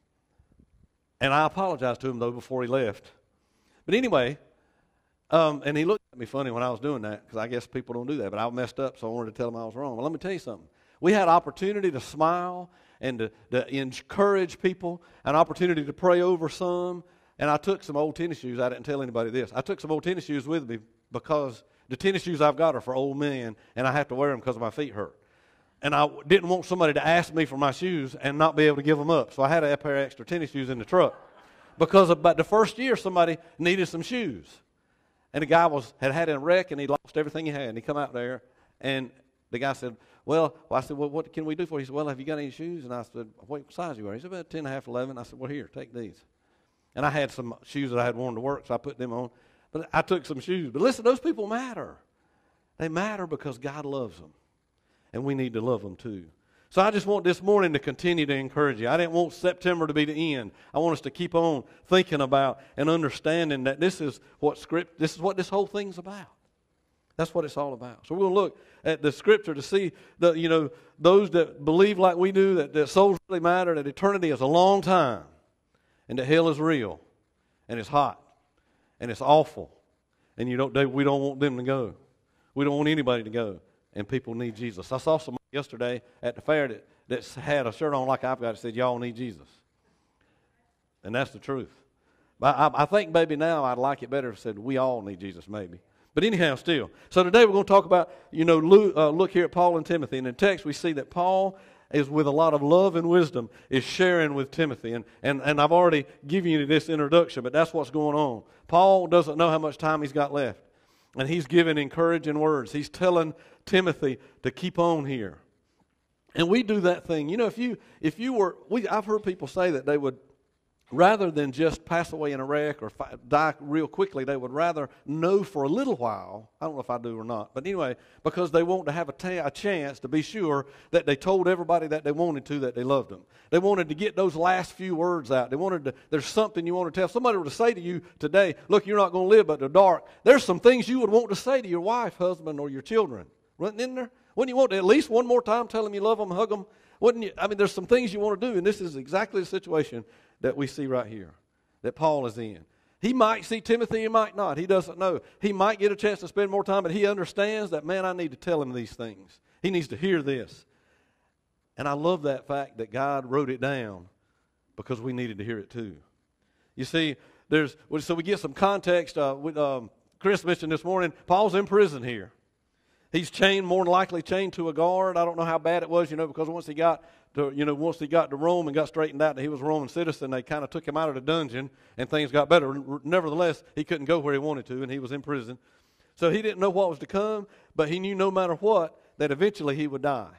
And I apologized to him, though, before he left. But anyway, um, and he looked at me funny when I was doing that, because I guess people don't do that. But I messed up, so I wanted to tell him I was wrong. Well, let me tell you something. We had opportunity to smile and to, to encourage people, an opportunity to pray over some. And I took some old tennis shoes. I didn't tell anybody this. I took some old tennis shoes with me because the tennis shoes I've got are for old men, and I have to wear them because my feet hurt. And I didn't want somebody to ask me for my shoes and not be able to give them up. So I had a pair of extra tennis shoes in the truck. Because about the first year, somebody needed some shoes. And the guy was had had a wreck, and he lost everything he had. And he come out there, and the guy said, well, well I said, well, what can we do for you? He said, well, have you got any shoes? And I said, what size you wear? He said, about ten and a half, eleven. I said, well, here, take these. And I had some shoes that I had worn to work, so I put them on. But I took some shoes. But listen, those people matter. They matter because God loves them. And we need to love them too. So I just want this morning to continue to encourage you. I didn't want September to be the end. I want us to keep on thinking about and understanding that this is what script, this is what this whole thing's about. That's what it's all about. So we're going to look at the scripture to see the, you know, those that believe like we do, that, that souls really matter, that eternity is a long time, and that hell is real, and it's hot, and it's awful, and you don't, they, we don't want them to go. We don't want anybody to go. And people need Jesus. I saw somebody yesterday at the fair that, that had a shirt on like I've got that said, y'all need Jesus. And that's the truth. But I, I think maybe now I'd like it better if it said we all need Jesus maybe. But anyhow, still. So today we're going to talk about, you know, look, uh, look here at Paul and Timothy. And in the text we see that Paul is with a lot of love and wisdom is sharing with Timothy. And, and, and I've already given you this introduction, but that's what's going on. Paul doesn't know how much time he's got left. And he's giving encouraging words. He's telling Timothy to keep on here. And we do that thing. You know, if you if you were, we, I've heard people say that they would, rather than just pass away in a wreck or fi- die real quickly, they would rather know for a little while. I don't know if I do or not. But anyway, because they want to have a, ta- a chance to be sure that they told everybody that they wanted to, that they loved them. They wanted to get those last few words out. They wanted to, there's something you want to tell. Somebody were to say to you today, look, you're not going to live but the dark. There's some things you would want to say to your wife, husband, or your children. Wasn't in there? Wouldn't you want to at least one more time tell them you love them, hug them? Wouldn't you? I mean, there's some things you want to do, and this is exactly the situation that we see right here, that Paul is in. He might see Timothy, he might not. He doesn't know. He might get a chance to spend more time, but he understands that, man, I need to tell him these things. He needs to hear this. And I love that fact that God wrote it down because we needed to hear it too. You see, there's so we get some context. Uh, with, um, Chris mentioned this morning, Paul's in prison here. He's chained, more than likely chained to a guard. I don't know how bad it was, you know, because once he got to, you know, once he got to Rome and got straightened out that he was a Roman citizen, they kind of took him out of the dungeon and things got better. Nevertheless, he couldn't go where he wanted to, and he was in prison. So he didn't know what was to come, but he knew no matter what that eventually he would die.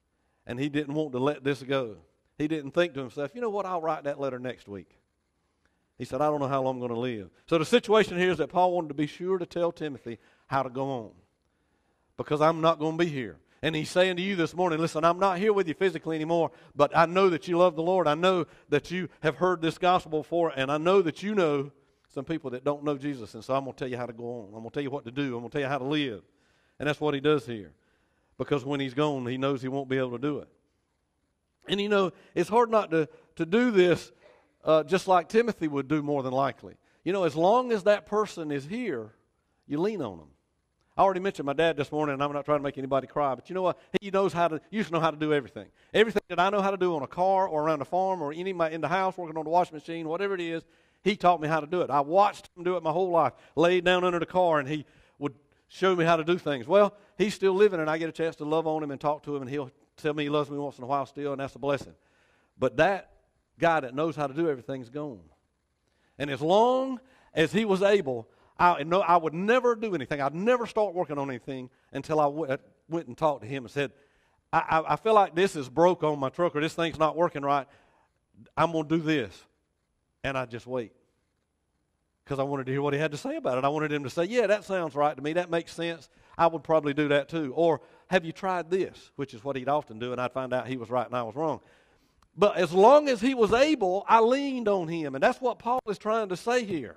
And he didn't want to let this go. He didn't think to himself, you know what, I'll write that letter next week. He said, I don't know how long I'm going to live. So the situation here is that Paul wanted to be sure to tell Timothy how to go on, because I'm not going to be here. And he's saying to you this morning, listen, I'm not here with you physically anymore, but I know that you love the Lord. I know that you have heard this gospel before, and I know that you know some people that don't know Jesus. And so I'm going to tell you how to go on. I'm going to tell you what to do. I'm going to tell you how to live. And that's what he does here. Because when he's gone, he knows he won't be able to do it. And, you know, it's hard not to, to do this uh, just like Timothy would do more than likely. You know, as long as that person is here, you lean on them. I already mentioned my dad this morning, and I'm not trying to make anybody cry, but you know what? He knows how to, used to know how to do everything. Everything that I know how to do on a car or around a farm or any in the house, working on the washing machine, whatever it is, he taught me how to do it. I watched him do it my whole life, laid down under the car, and he would show me how to do things. Well, he's still living, and I get a chance to love on him and talk to him, and he'll tell me he loves me once in a while still, and that's a blessing. But that guy that knows how to do everything's gone. And as long as he was able, I, no, I would never do anything. I'd never start working on anything until I w- went and talked to him and said, I, I, I feel like this is broke on my truck or this thing's not working right. I'm going to do this. and I'd just wait. Because I wanted to hear what he had to say about it. I wanted him to say, yeah, that sounds right to me. That makes sense. I would probably do that too. Or, have you tried this? Which is what he'd often do, and I'd find out he was right and I was wrong. But as long as he was able, I leaned on him. And that's what Paul is trying to say here.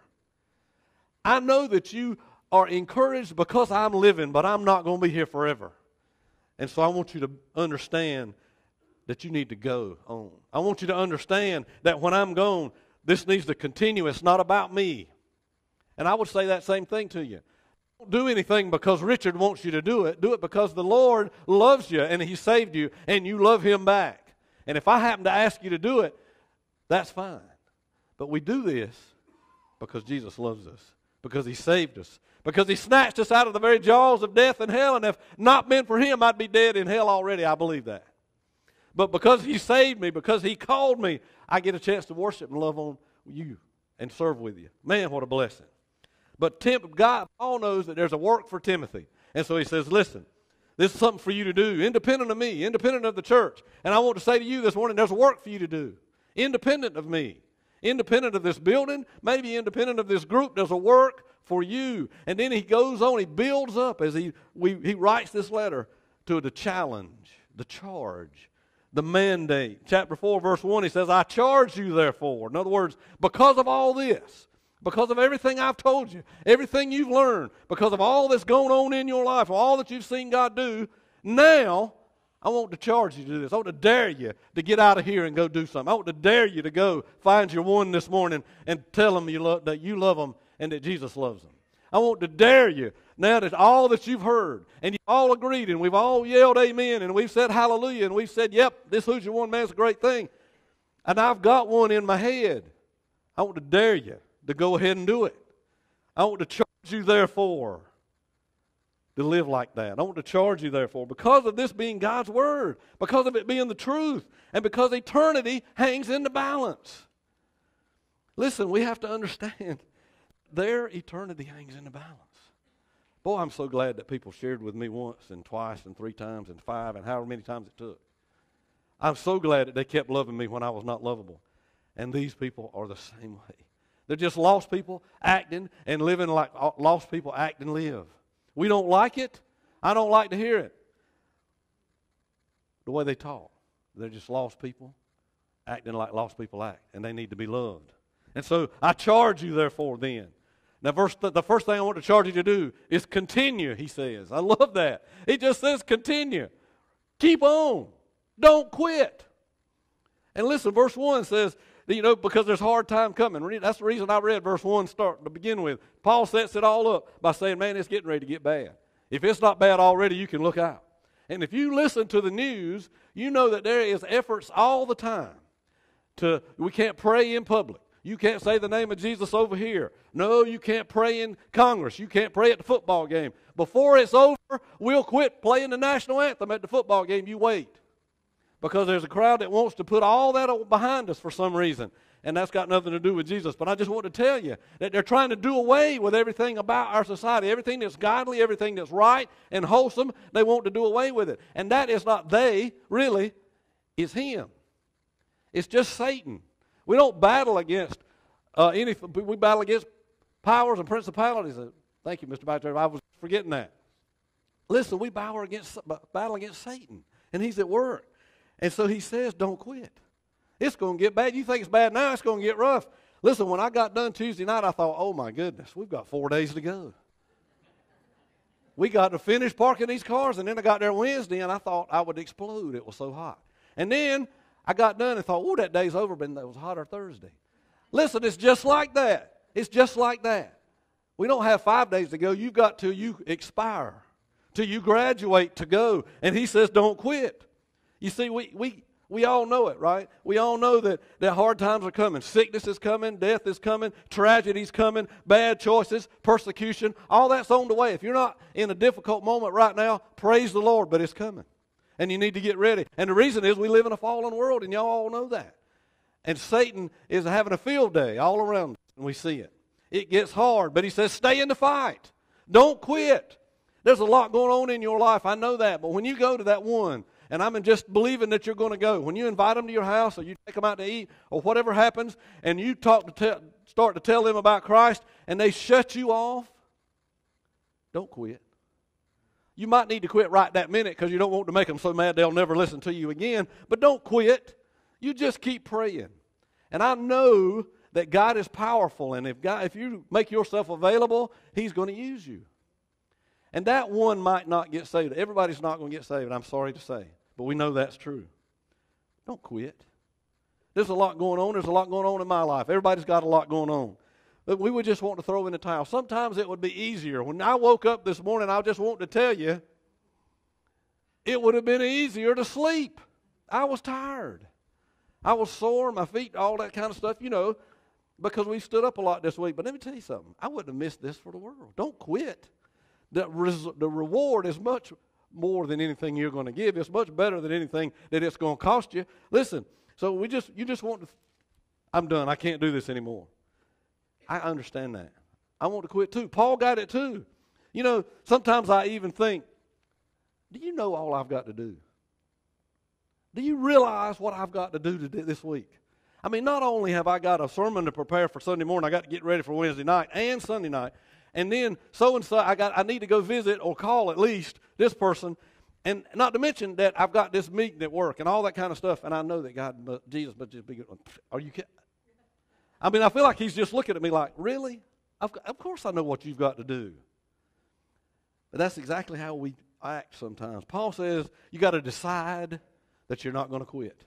I know that you are encouraged because I'm living, but I'm not going to be here forever. And so I want you to understand that you need to go on. I want you to understand that when I'm gone, this needs to continue. It's not about me. And I would say that same thing to you. Don't do anything because Richard wants you to do it. Do it because the Lord loves you and he saved you and you love him back. And if I happen to ask you to do it, that's fine. But we do this because Jesus loves us, because he saved us, because he snatched us out of the very jaws of death and hell. And if not been for him, I'd be dead in hell already. I believe that. But because he saved me, because he called me, I get a chance to worship and love on you and serve with you. Man, what a blessing. But Tim, God, Paul knows that there's a work for Timothy. And so he says, listen, this is something for you to do, independent of me, independent of the church. And I want to say to you this morning, there's work for you to do, independent of me, independent of this building, maybe independent of this group. There's a work for you. And then he goes on, he builds up as he, we, he writes this letter to the challenge, the charge, the mandate. Chapter four, verse one, he says, I charge you therefore. In other words, because of all this, because of everything I've told you, everything you've learned, because of all that's going on in your life, all that you've seen God do, now I want to charge you to do this. I want to dare you to get out of here and go do something. I want to dare you to go find your one this morning and tell them you love, that you love them and that Jesus loves them. I want to dare you, now that all that you've heard, and you've all agreed, and we've all yelled amen, and we've said hallelujah, and we've said, yep, this Who's Your One Man's a great thing, and I've got one in my head. I want to dare you to go ahead and do it. I want to charge you therefore to live like that. I want to charge you therefore because of this being God's word, because of it being the truth, and because eternity hangs in the balance. Listen, we have to understand their eternity hangs in the balance. Boy, I'm so glad that people shared with me once and twice and three times and five and however many times it took. I'm so glad that they kept loving me when I was not lovable. And these people are the same way. They're just lost people acting and living like lost people act and live. We don't like it. I don't like to hear it. The way they talk. They're just lost people acting like lost people act. And they need to be loved. And so I charge you therefore then. Now verse th- the first thing I want to charge you to do is continue, he says. I love that. He just says continue. Keep on. Don't quit. And listen, verse one says, you know, because there's hard time coming. That's the reason I read verse one start to begin with. Paul sets it all up by saying, man, it's getting ready to get bad. If it's not bad already, you can look out. And if you listen to the news, you know that there is efforts all the time to, we can't pray in public. You can't say the name of Jesus over here. No, you can't pray in Congress. You can't pray at the football game. Before it's over, we'll quit playing the national anthem at the football game. You wait. Because there's a crowd that wants to put all that behind us for some reason. And that's got nothing to do with Jesus. But I just want to tell you that they're trying to do away with everything about our society. Everything that's godly, everything that's right and wholesome, they want to do away with it. And that is not they, really, it's him. It's just Satan. We don't battle against uh, anything. We battle against powers and principalities. Thank you, Mister Bachelor. I was forgetting that. Listen, we battle against, battle against Satan. And he's at work. And so he says, don't quit. It's going to get bad. You think it's bad now, it's going to get rough. Listen, when I got done Tuesday night, I thought, oh, my goodness, we've got four days to go. We got to finish parking these cars, and then I got there Wednesday, and I thought I would explode. It was so hot. And then I got done and thought, oh, that day's over, but it was hotter Thursday. Listen, it's just like that. It's just like that. We don't have five days to go. You've got till you expire, till you graduate to go. And he says, don't quit. You see, we, we, we all know it, right? We all know that, that hard times are coming. Sickness is coming. Death is coming. Tragedy's coming. Bad choices. Persecution. All that's on the way. If you're not in a difficult moment right now, praise the Lord, but it's coming. And you need to get ready. And the reason is we live in a fallen world, and y'all all know that. And Satan is having a field day all around us, and we see it. It gets hard, but he says, stay in the fight. Don't quit. There's a lot going on in your life. I know that. But when you go to that one, and I'm just believing that you're going to go. When you invite them to your house or you take them out to eat or whatever happens, and you talk to te- start to tell them about Christ and they shut you off, don't quit. You might need to quit right that minute because you don't want to make them so mad they'll never listen to you again, but don't quit. You just keep praying. And I know that God is powerful, and if God, if you make yourself available, He's going to use you. And that one might not get saved. Everybody's not going to get saved, I'm sorry to say. But we know that's true. Don't quit. There's a lot going on. There's a lot going on in my life. Everybody's got a lot going on. But we would just want to throw in the towel. Sometimes it would be easier. When I woke up this morning, I just want to tell you, it would have been easier to sleep. I was tired. I was sore, my feet, all that kind of stuff, you know, because we stood up a lot this week. But let me tell you something. I wouldn't have missed this for the world. Don't quit. The, res- the reward is much more than anything you're going to give. It's much better than anything that it's going to cost you. Listen, so we just you just want to, I'm done. I can't do this anymore. I understand that. I want to quit too. Paul got it too. You know, sometimes I even think, do you know all I've got to do? Do you realize what I've got to do to do this week? I mean, not only have I got a sermon to prepare for Sunday morning, I got to get ready for Wednesday night and Sunday night, and then so and so I got I need to go visit or call at least this person, and not to mention that I've got this meeting at work and all that kind of stuff, and I know that God, but Jesus, must just be good. Are you kidding? I mean, I feel like He's just looking at me like, really? I've got, of course I know what you've got to do. But that's exactly how we act sometimes. Paul says you got to decide that you're not going to quit.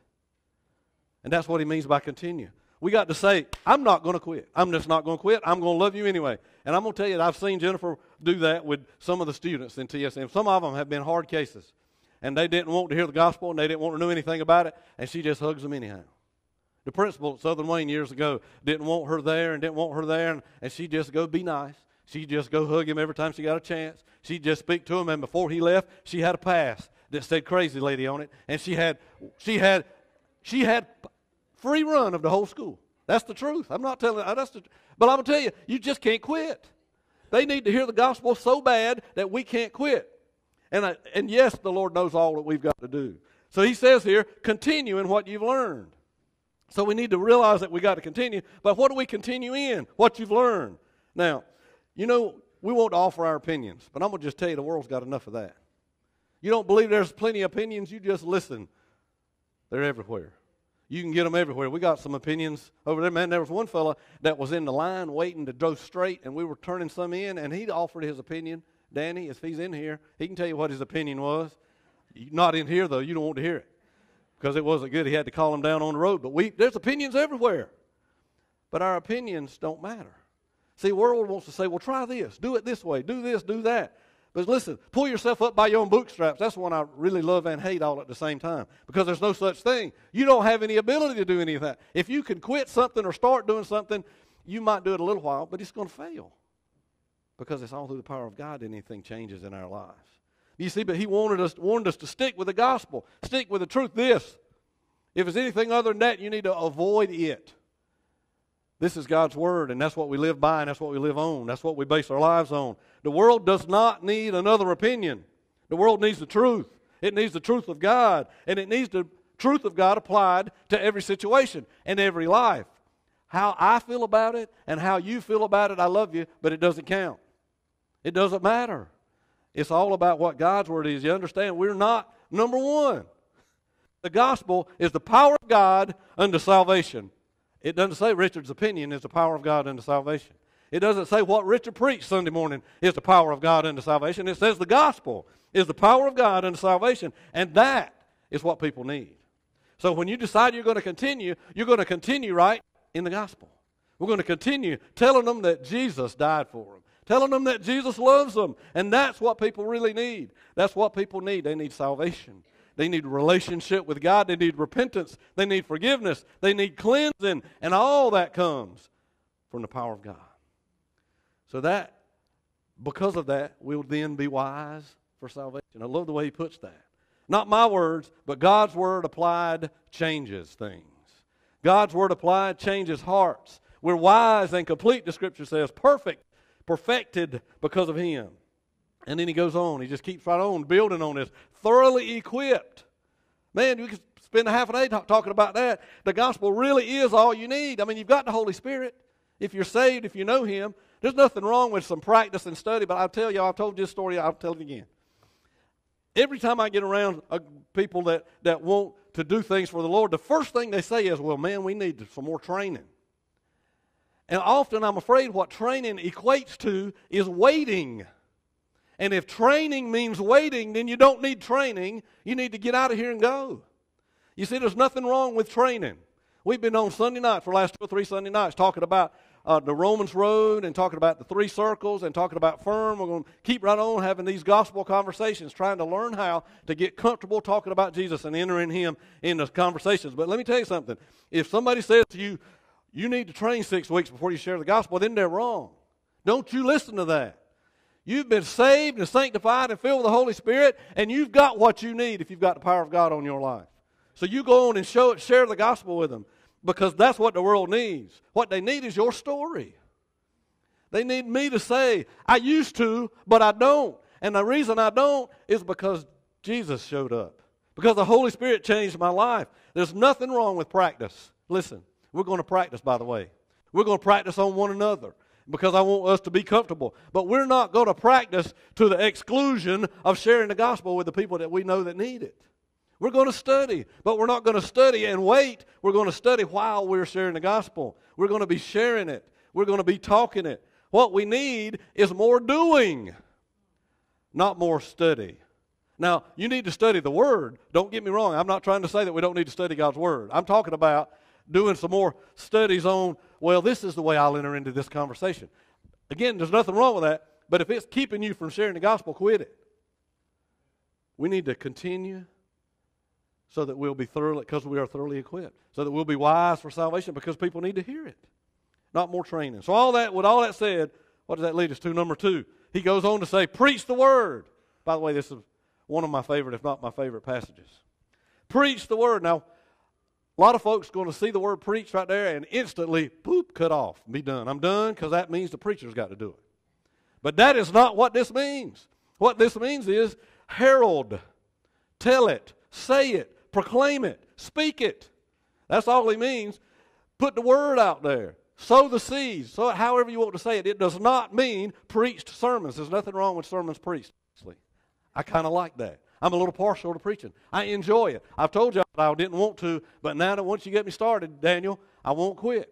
And that's what he means by continue. We got to say, I'm not going to quit. I'm just not going to quit. I'm going to love you anyway. And I'm going to tell you that I've seen Jennifer do that with some of the students in T S M. Some of them have been hard cases. And they didn't want to hear the gospel, and they didn't want to know anything about it, and she just hugs them anyhow. The principal at Southern Wayne years ago didn't want her there and didn't want her there, and, and she'd just go be nice. She'd just go hug him every time she got a chance. She'd just speak to him, and before he left, she had a pass that said crazy lady on it, and she had she had she had free run of the whole school. That's the truth. I'm not telling that's the but I'm gonna tell you, you just can't quit. They need to hear the gospel so bad that we can't quit. And I, and yes, the Lord knows all that we've got to do. So He says here, continue in what you've learned. So we need to realize that we got to continue. But what do we continue in? What you've learned. Now, you know, we want to offer our opinions, but I'm going to just tell you the world's got enough of that. You don't believe there's plenty of opinions, you just listen. They're everywhere. You can get them everywhere. We got some opinions over there. Man, there was one fella that was in the line waiting to go straight, and we were turning some in, and he offered his opinion. Danny, if he's in here, he can tell you what his opinion was. Not in here, though. You don't want to hear it because it wasn't good. He had to call him down on the road. But we there's opinions everywhere. But our opinions don't matter. See, the world wants to say, well, try this. Do it this way. Do this, do that. But listen, pull yourself up by your own bootstraps. That's one I really love and hate all at the same time because there's no such thing. You don't have any ability to do any of that. If you can quit something or start doing something, you might do it a little while, but it's going to fail because it's all through the power of God that anything changes in our lives. You see, but He wanted us, wanted us to stick with the gospel, stick with the truth. This, if it's anything other than that, you need to avoid it. This is God's Word, and that's what we live by, and that's what we live on. That's what we base our lives on. The world does not need another opinion. The world needs the truth. It needs the truth of God, and it needs the truth of God applied to every situation and every life. How I feel about it and how you feel about it, I love you, but it doesn't count. It doesn't matter. It's all about what God's Word is. You understand? We're not number one. The gospel is the power of God unto salvation. It doesn't say Richard's opinion is the power of God unto salvation. It doesn't say what Richard preached Sunday morning is the power of God unto salvation. It says the gospel is the power of God unto salvation, and that is what people need. So when you decide you're going to continue, you're going to continue right in the gospel. We're going to continue telling them that Jesus died for them, telling them that Jesus loves them, and that's what people really need. That's what people need. They need salvation. They need a relationship with God. They need repentance. They need forgiveness. They need cleansing. And all that comes from the power of God. So that, because of that, we'll then be wise for salvation. I love the way he puts that. Not my words, but God's Word applied changes things. God's Word applied changes hearts. We're wise and complete, the Scripture says, perfect, perfected because of Him. And then he goes on. He just keeps right on building on this. Thoroughly equipped Man, you could spend a half a day talk, talking about that. The gospel really is all you need. I mean, you've got the Holy Spirit. If you're saved, if you know Him, there's nothing wrong with some practice and study, but I'll tell you, I've told you this story, I'll tell it again. Every time I get around uh, people that, that want to do things for the Lord, the first thing they say is, well, man, we need some more training. And often I'm afraid what training equates to is waiting. And if training means waiting, then you don't need training. You need to get out of here and go. You see, there's nothing wrong with training. We've been on Sunday night for the last two or three Sunday nights talking about uh, the Romans road and talking about the three circles and talking about firm. We're going to keep right on having these gospel conversations, trying to learn how to get comfortable talking about Jesus and entering Him in those conversations. But let me tell you something. If somebody says to you, you need to train six weeks before you share the gospel, then they're wrong. Don't you listen to that. You've been saved and sanctified and filled with the Holy Spirit, and you've got what you need if you've got the power of God on your life. So you go on and show it, share the gospel with them, because that's what the world needs. What they need is your story. They need me to say, I used to, but I don't. And the reason I don't is because Jesus showed up. Because the Holy Spirit changed my life. There's nothing wrong with practice. Listen. We're going to practice, by the way. We're going to practice on one another because I want us to be comfortable. But we're not going to practice to the exclusion of sharing the gospel with the people that we know that need it. We're going to study, but we're not going to study and wait. We're going to study while we're sharing the gospel. We're going to be sharing it. We're going to be talking it. What we need is more doing, not more study. Now, you need to study the Word. Don't get me wrong. I'm not trying to say that we don't need to study God's Word. I'm talking about doing some more studies on, well, this is the way I'll enter into this conversation. Again, there's nothing wrong with that, but if it's keeping you from sharing the gospel, quit it. We need to continue so that we'll be thoroughly, because we are thoroughly equipped, so that we'll be wise for salvation because people need to hear it. Not more training. So all that, with all that said, what does that lead us to? Number two, he goes on to say, preach the word. By the way, this is one of my favorite, if not my favorite passages. Preach the word. Now, a lot of folks are going to see the word preach right there and instantly, poop, cut off, be done. I'm done because that means the preacher's got to do it. But that is not what this means. What this means is herald, tell it, say it, proclaim it, speak it. That's all he means. Put the word out there. Sow the seeds. Sow it however you want to say it. It does not mean preached sermons. There's nothing wrong with sermons preached. I kind of like that. I'm a little partial to preaching. I enjoy it. I've told you I didn't want to, but now that once you get me started, Daniel, I won't quit.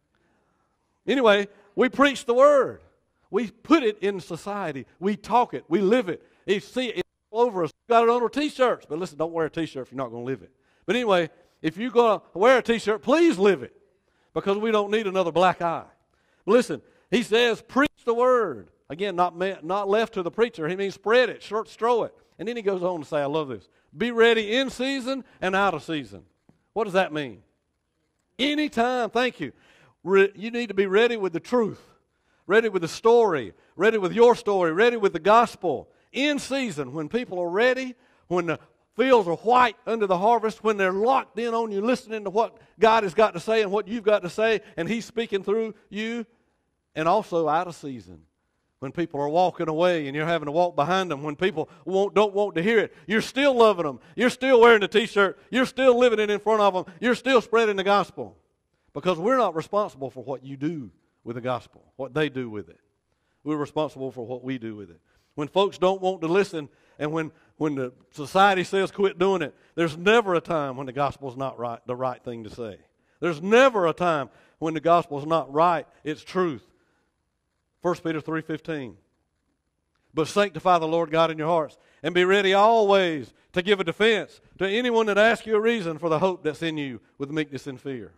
Anyway, we preach the word. We put it in society. We talk it. We live it. You see it all over us. We've got it on our T-shirts. But listen, don't wear a T-shirt if you're not going to live it. But anyway, if you're going to wear a T-shirt, please live it, because we don't need another black eye. But listen, he says, preach the word. Again, not, not left to the preacher. He means spread it, strow it. And then he goes on to say, I love this, be ready in season and out of season. What does that mean? Anytime, thank you. Re- you need to be ready with the truth, ready with the story, ready with your story, ready with the gospel. In season, when people are ready, when the fields are white under the harvest, when they're locked in on you, listening to what God has got to say and what you've got to say, and He's speaking through you, and also out of season. When people are walking away and you're having to walk behind them, when people won't, don't want to hear it, you're still loving them. You're still wearing the T-shirt. You're still living it in front of them. You're still spreading the gospel. Because we're not responsible for what you do with the gospel, what they do with it. We're responsible for what we do with it. When folks don't want to listen, and when, when the society says quit doing it, there's never a time when the gospel's not right, the right thing to say. There's never a time when the gospel's not right, it's truth. First Peter three fifteen. But sanctify the Lord God in your hearts, and be ready always to give a defense to anyone that asks you a reason for the hope that's in you with meekness and fear.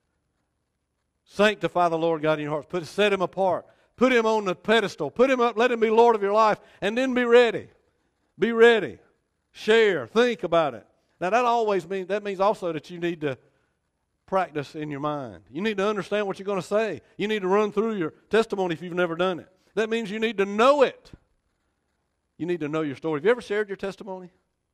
Sanctify the Lord God in your hearts. Put, set Him apart. Put Him on the pedestal. Put Him up. Let Him be Lord of your life. And then be ready. Be ready. Share. Think about it. Now that always means, that means also that you need to practice in your mind. You need to understand what you're going to say. You need to run through your testimony if you've never done it. That means you need to know it. You need to know your story. Have you ever shared your testimony?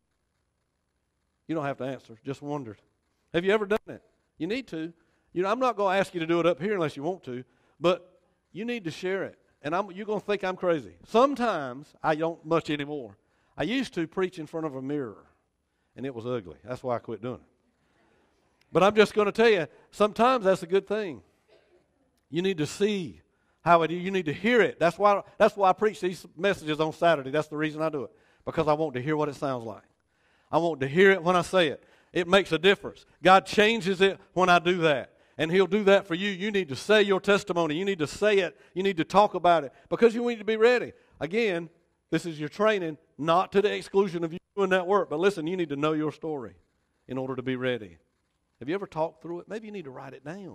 You don't have to answer. Just wondered. Have you ever done it? You need to. You know, I'm not going to ask you to do it up here unless you want to, but you need to share it. And I'm, you're going to think I'm crazy. Sometimes, I don't much anymore. I used to preach in front of a mirror. and it was ugly. That's why I quit doing it. But I'm just going to tell you, sometimes that's a good thing. You need to see how it is. You need to hear it. That's why, that's why I preach these messages on Saturday. That's the reason I do it, because I want to hear what it sounds like. I want to hear it when I say it. It makes a difference. God changes it when I do that. And He'll do that for you. You need to say your testimony. You need to say it. You need to talk about it, because you need to be ready. Again, this is your training, not to the exclusion of you doing that work. But listen, you need to know your story in order to be ready. Have you ever talked through it? Maybe you need to write it down.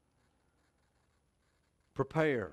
Prepare.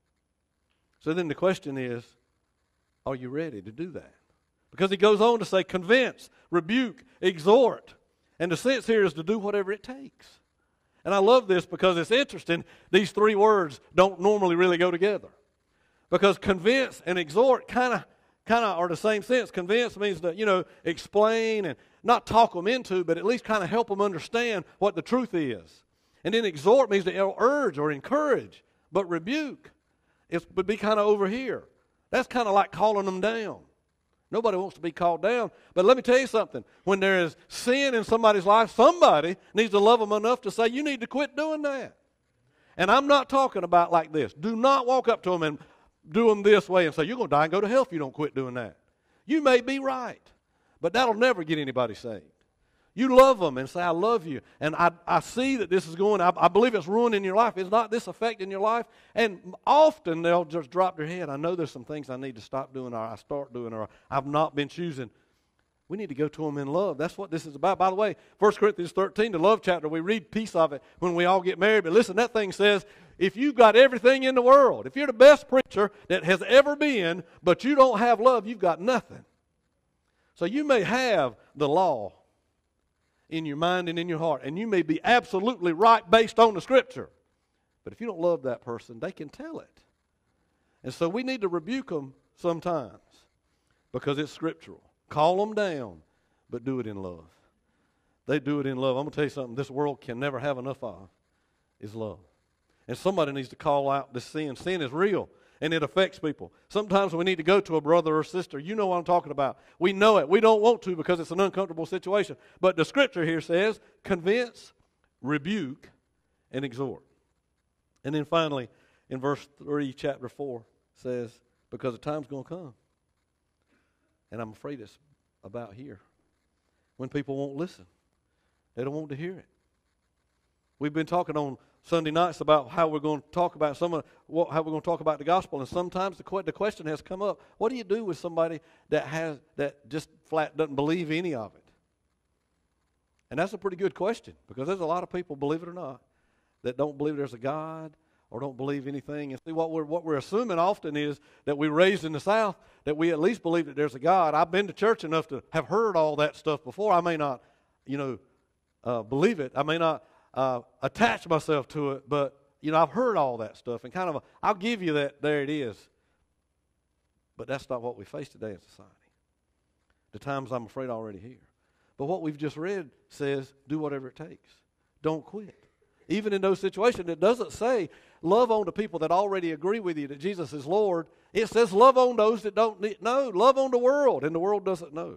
So then the question is, are you ready to do that? Because he goes on to say, convince, rebuke, exhort. And the sense here is to do whatever it takes. And I love this because it's interesting. These three words don't normally really go together. Because convince and exhort kind of kind of are the same sense. Convince means to, you know, explain and not talk them into, but at least kind of help them understand what the truth is. And then exhort means to urge or encourage. But rebuke, it would be kind of over here. That's kind of like calling them down. Nobody wants to be called down. But let me tell you something. When there is sin in somebody's life, somebody needs to love them enough to say, you need to quit doing that. And I'm not talking about like this. Do not walk up to them and do them this way and say, you're going to die and go to hell if you don't quit doing that. You may be right, but that'll never get anybody saved. You love them and say, I love you. And I, I see that this is going, I, I believe it's ruining your life. Is not this affecting your life? And often they'll just drop their head. I know there's some things I need to stop doing, or I start doing, or I've not been choosing. We need to go to them in love. That's what this is about. By the way, First Corinthians thirteen, the love chapter, we read piece of it when we all get married. But listen, that thing says, if you've got everything in the world, if you're the best preacher that has ever been, but you don't have love, you've got nothing. So you may have the law in your mind and in your heart, and you may be absolutely right based on the Scripture. But if you don't love that person, they can tell it. And so we need to rebuke them sometimes because it's scriptural. Call them down, but do it in love. They do it in love. I'm going to tell you something this world can never have enough of is love. And somebody needs to call out this sin. Sin is real, and it affects people. Sometimes we need to go to a brother or sister. You know what I'm talking about. We know it. We don't want to because it's an uncomfortable situation. But the Scripture here says, convince, rebuke, and exhort. And then finally, in verse three, chapter four, says, because the time's going to come. And I'm afraid it's about here. When people won't listen. They don't want to hear it. We've been talking on Sunday nights about how we're going to talk about some of what, how we're going to talk about the gospel, and sometimes the, que- the question has come up: what do you do with somebody that has that just flat doesn't believe any of it? And that's a pretty good question, because there's a lot of people, believe it or not, that don't believe there's a God or don't believe anything. And see, what we're what we're assuming often is that we're raised in the South, that we at least believe that there's a God. I've been to church enough to have heard all that stuff before. I may not, you know, uh, believe it. I may not. Uh, attach myself to it, but you know, I've heard all that stuff, and kind of a, I'll give you that. There it is. But that's not what we face today in society. The times, I'm afraid, are already here. But what we've just read says, do whatever it takes. Don't quit. Even in those situations, it doesn't say love on the people that already agree with you that Jesus is Lord. It says love on those that don't need, know. Love on the world, and the world doesn't know.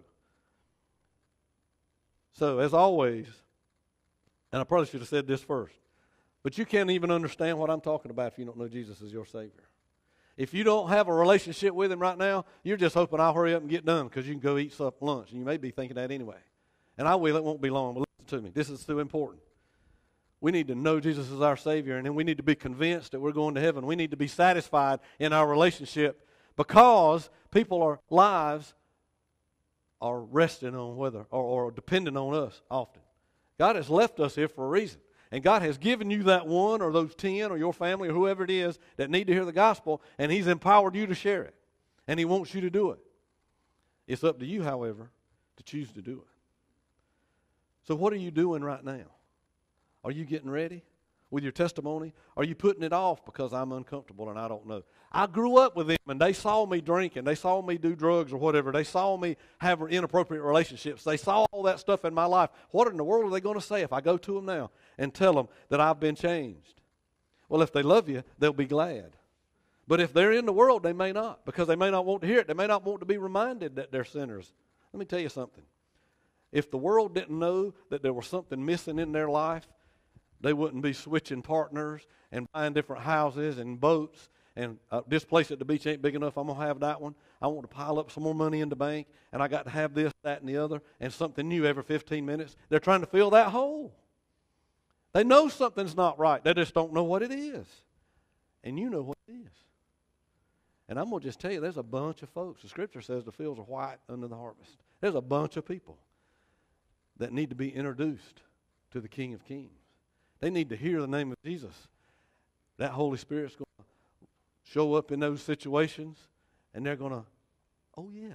So, as always. And I probably should have said this first. But you can't even understand what I'm talking about if you don't know Jesus as your Savior. If you don't have a relationship with Him right now, you're just hoping I'll hurry up and get done because you can go eat some lunch. And you may be thinking that anyway. And I will. It won't be long. But listen to me. This is too important. We need to know Jesus as our Savior. And then we need to be convinced that we're going to heaven. We need to be satisfied in our relationship because people's lives are resting on whether or, or depending on us often. God has left us here for a reason. And God has given you that one or those ten or your family or whoever it is that need to hear the gospel, and He's empowered you to share it. And He wants you to do it. It's up to you, however, to choose to do it. So what are you doing right now? Are you getting ready with your testimony? Are you putting it off because I'm uncomfortable and I don't know? I grew up with them, and they saw me drinking. They saw me do drugs or whatever. They saw me have inappropriate relationships. They saw all that stuff in my life. What in the world are they going to say if I go to them now and tell them that I've been changed? Well, if they love you, they'll be glad. But if they're in the world, they may not, because they may not want to hear it. They may not want to be reminded that they're sinners. Let me tell you something. If the world didn't know that there was something missing in their life, they wouldn't be switching partners and buying different houses and boats. And uh, this place at the beach ain't big enough. I'm going to have that one. I want to pile up some more money in the bank. And I got to have this, that, and the other. And something new every fifteen minutes. They're trying to fill that hole. They know something's not right. They just don't know what it is. And you know what it is. And I'm going to just tell you, there's a bunch of folks. The Scripture says the fields are white under the harvest. There's a bunch of people that need to be introduced to the King of Kings. They need to hear the name of Jesus. That Holy Spirit's going to show up in those situations, and they're going to, oh yeah.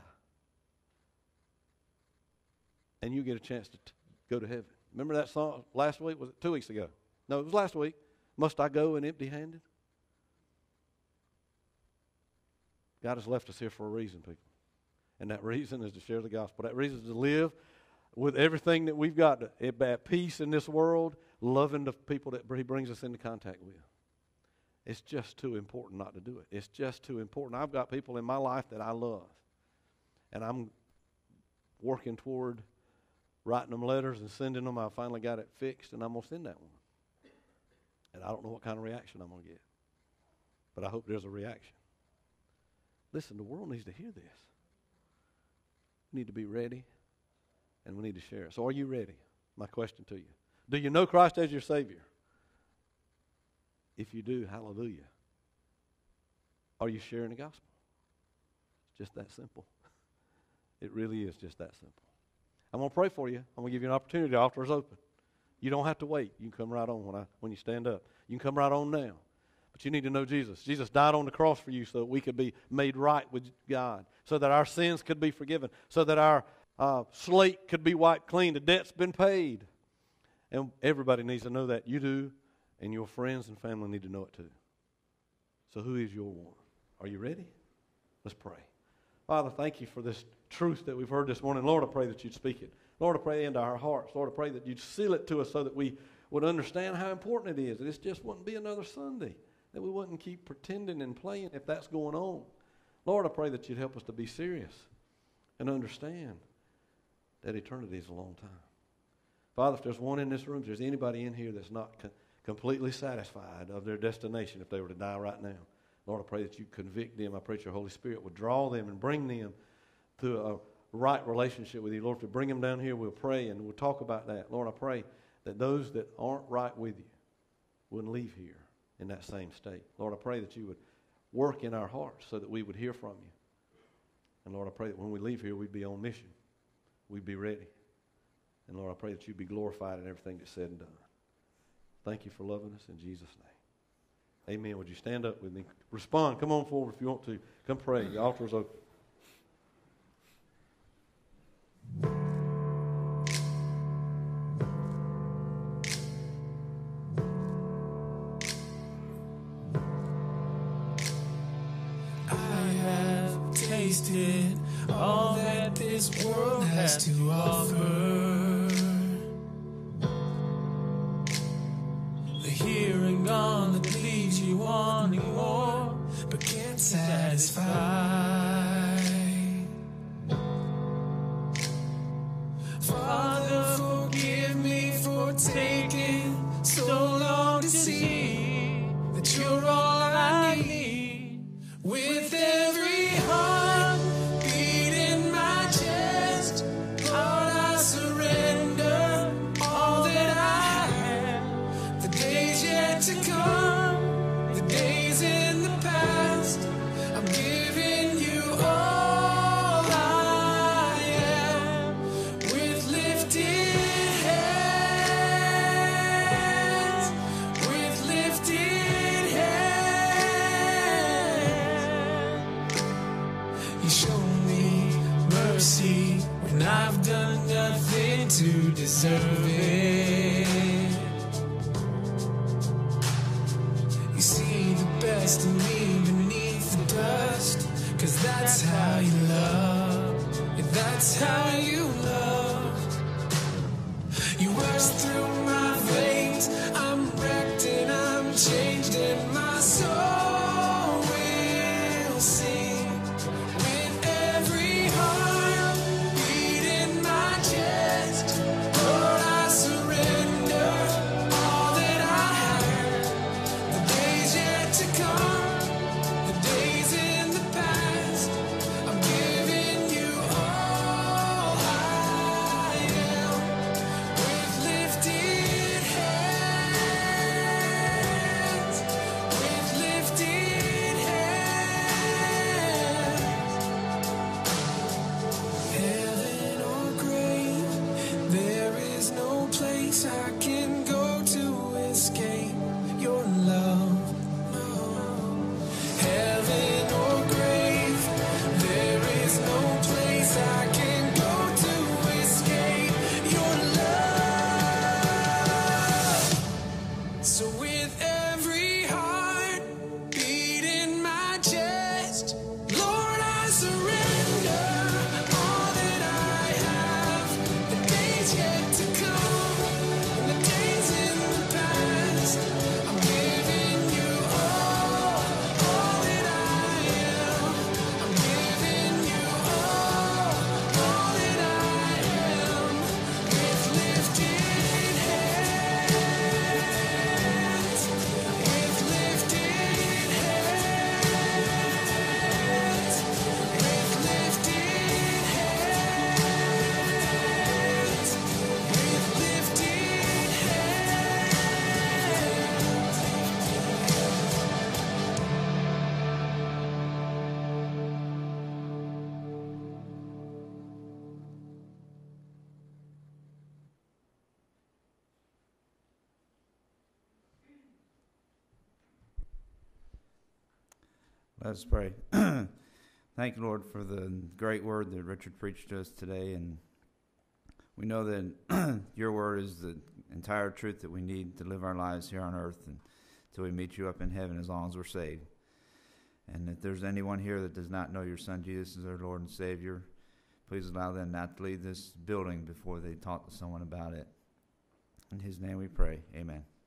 And you get a chance to t- go to heaven. Remember that song last week? Was it two weeks ago? No, it was last week. Must I go in empty-handed? God has left us here for a reason, people. And that reason is to share the gospel. That reason is to live with everything that we've got to, at peace in this world, loving the people that He brings us into contact with. It's just too important not to do it. It's just too important. I've got people in my life that I love. And I'm working toward writing them letters and sending them. I finally got it fixed, and I'm going to send that one. And I don't know what kind of reaction I'm going to get. But I hope there's a reaction. Listen, the world needs to hear this. We need to be ready, and we need to share it. So are you ready? My question to you. Do you know Christ as your Savior? If you do, hallelujah. Are you sharing the gospel? It's just that simple. It really is just that simple. I'm going to pray for you. I'm going to give you an opportunity. The altar is open. You don't have to wait. You can come right on when I when you stand up. You can come right on now. But you need to know Jesus. Jesus died on the cross for you so that we could be made right with God, so that our sins could be forgiven, so that our uh, slate could be wiped clean. The debt's been paid. And everybody needs to know that. You do, and your friends and family need to know it too. So who is your one? Are you ready? Let's pray. Father, thank you for this truth that we've heard this morning. Lord, I pray that you'd speak it. Lord, I pray into our hearts. Lord, I pray that you'd seal it to us so that we would understand how important it is. That it just wouldn't be another Sunday. That we wouldn't keep pretending and playing if that's going on. Lord, I pray that you'd help us to be serious and understand that eternity is a long time. Father, if there's one in this room, if there's anybody in here that's not co- completely satisfied of their destination if they were to die right now, Lord, I pray that you convict them. I pray that your Holy Spirit would draw them and bring them to a right relationship with you. Lord, if you bring them down here, we'll pray and we'll talk about that. Lord, I pray that those that aren't right with you wouldn't leave here in that same state. Lord, I pray that you would work in our hearts so that we would hear from you. And Lord, I pray that when we leave here, we'd be on mission. We'd be ready. And Lord, I pray that you'd be glorified in everything that's said and done. Thank you for loving us in Jesus' name. Amen. Would you stand up with me? Respond. Come on forward if you want to. Come pray. The altar is open. I have tasted all that this world has to offer. The here and gone that leaves you wanting more, but can't satisfy. Father, forgive me for taking so long to see that you're all I need. With every heart beat in my chest, Lord, I surrender all that I have. The days yet to come, the days in the past, I'm giving you all I am. With lifted hands, with lifted hands, you show me mercy when I've done nothing to deserve it. You see the best in me beneath the dust, 'cause that's how you love, yeah, that's how you love. You rush through my veins, I'm wrecked and I'm changed, and my soul will sing. With every heart beat in my chest, Let us pray. Thank you, Lord, for the great word that Richard preached to us today. And we know that your word is the entire truth that we need to live our lives here on earth until we meet you up in heaven, as long as we're saved. And if there's anyone here that does not know your Son Jesus as their Lord and Savior, please allow them not to leave this building before they talk to someone about it. In his name we pray. Amen.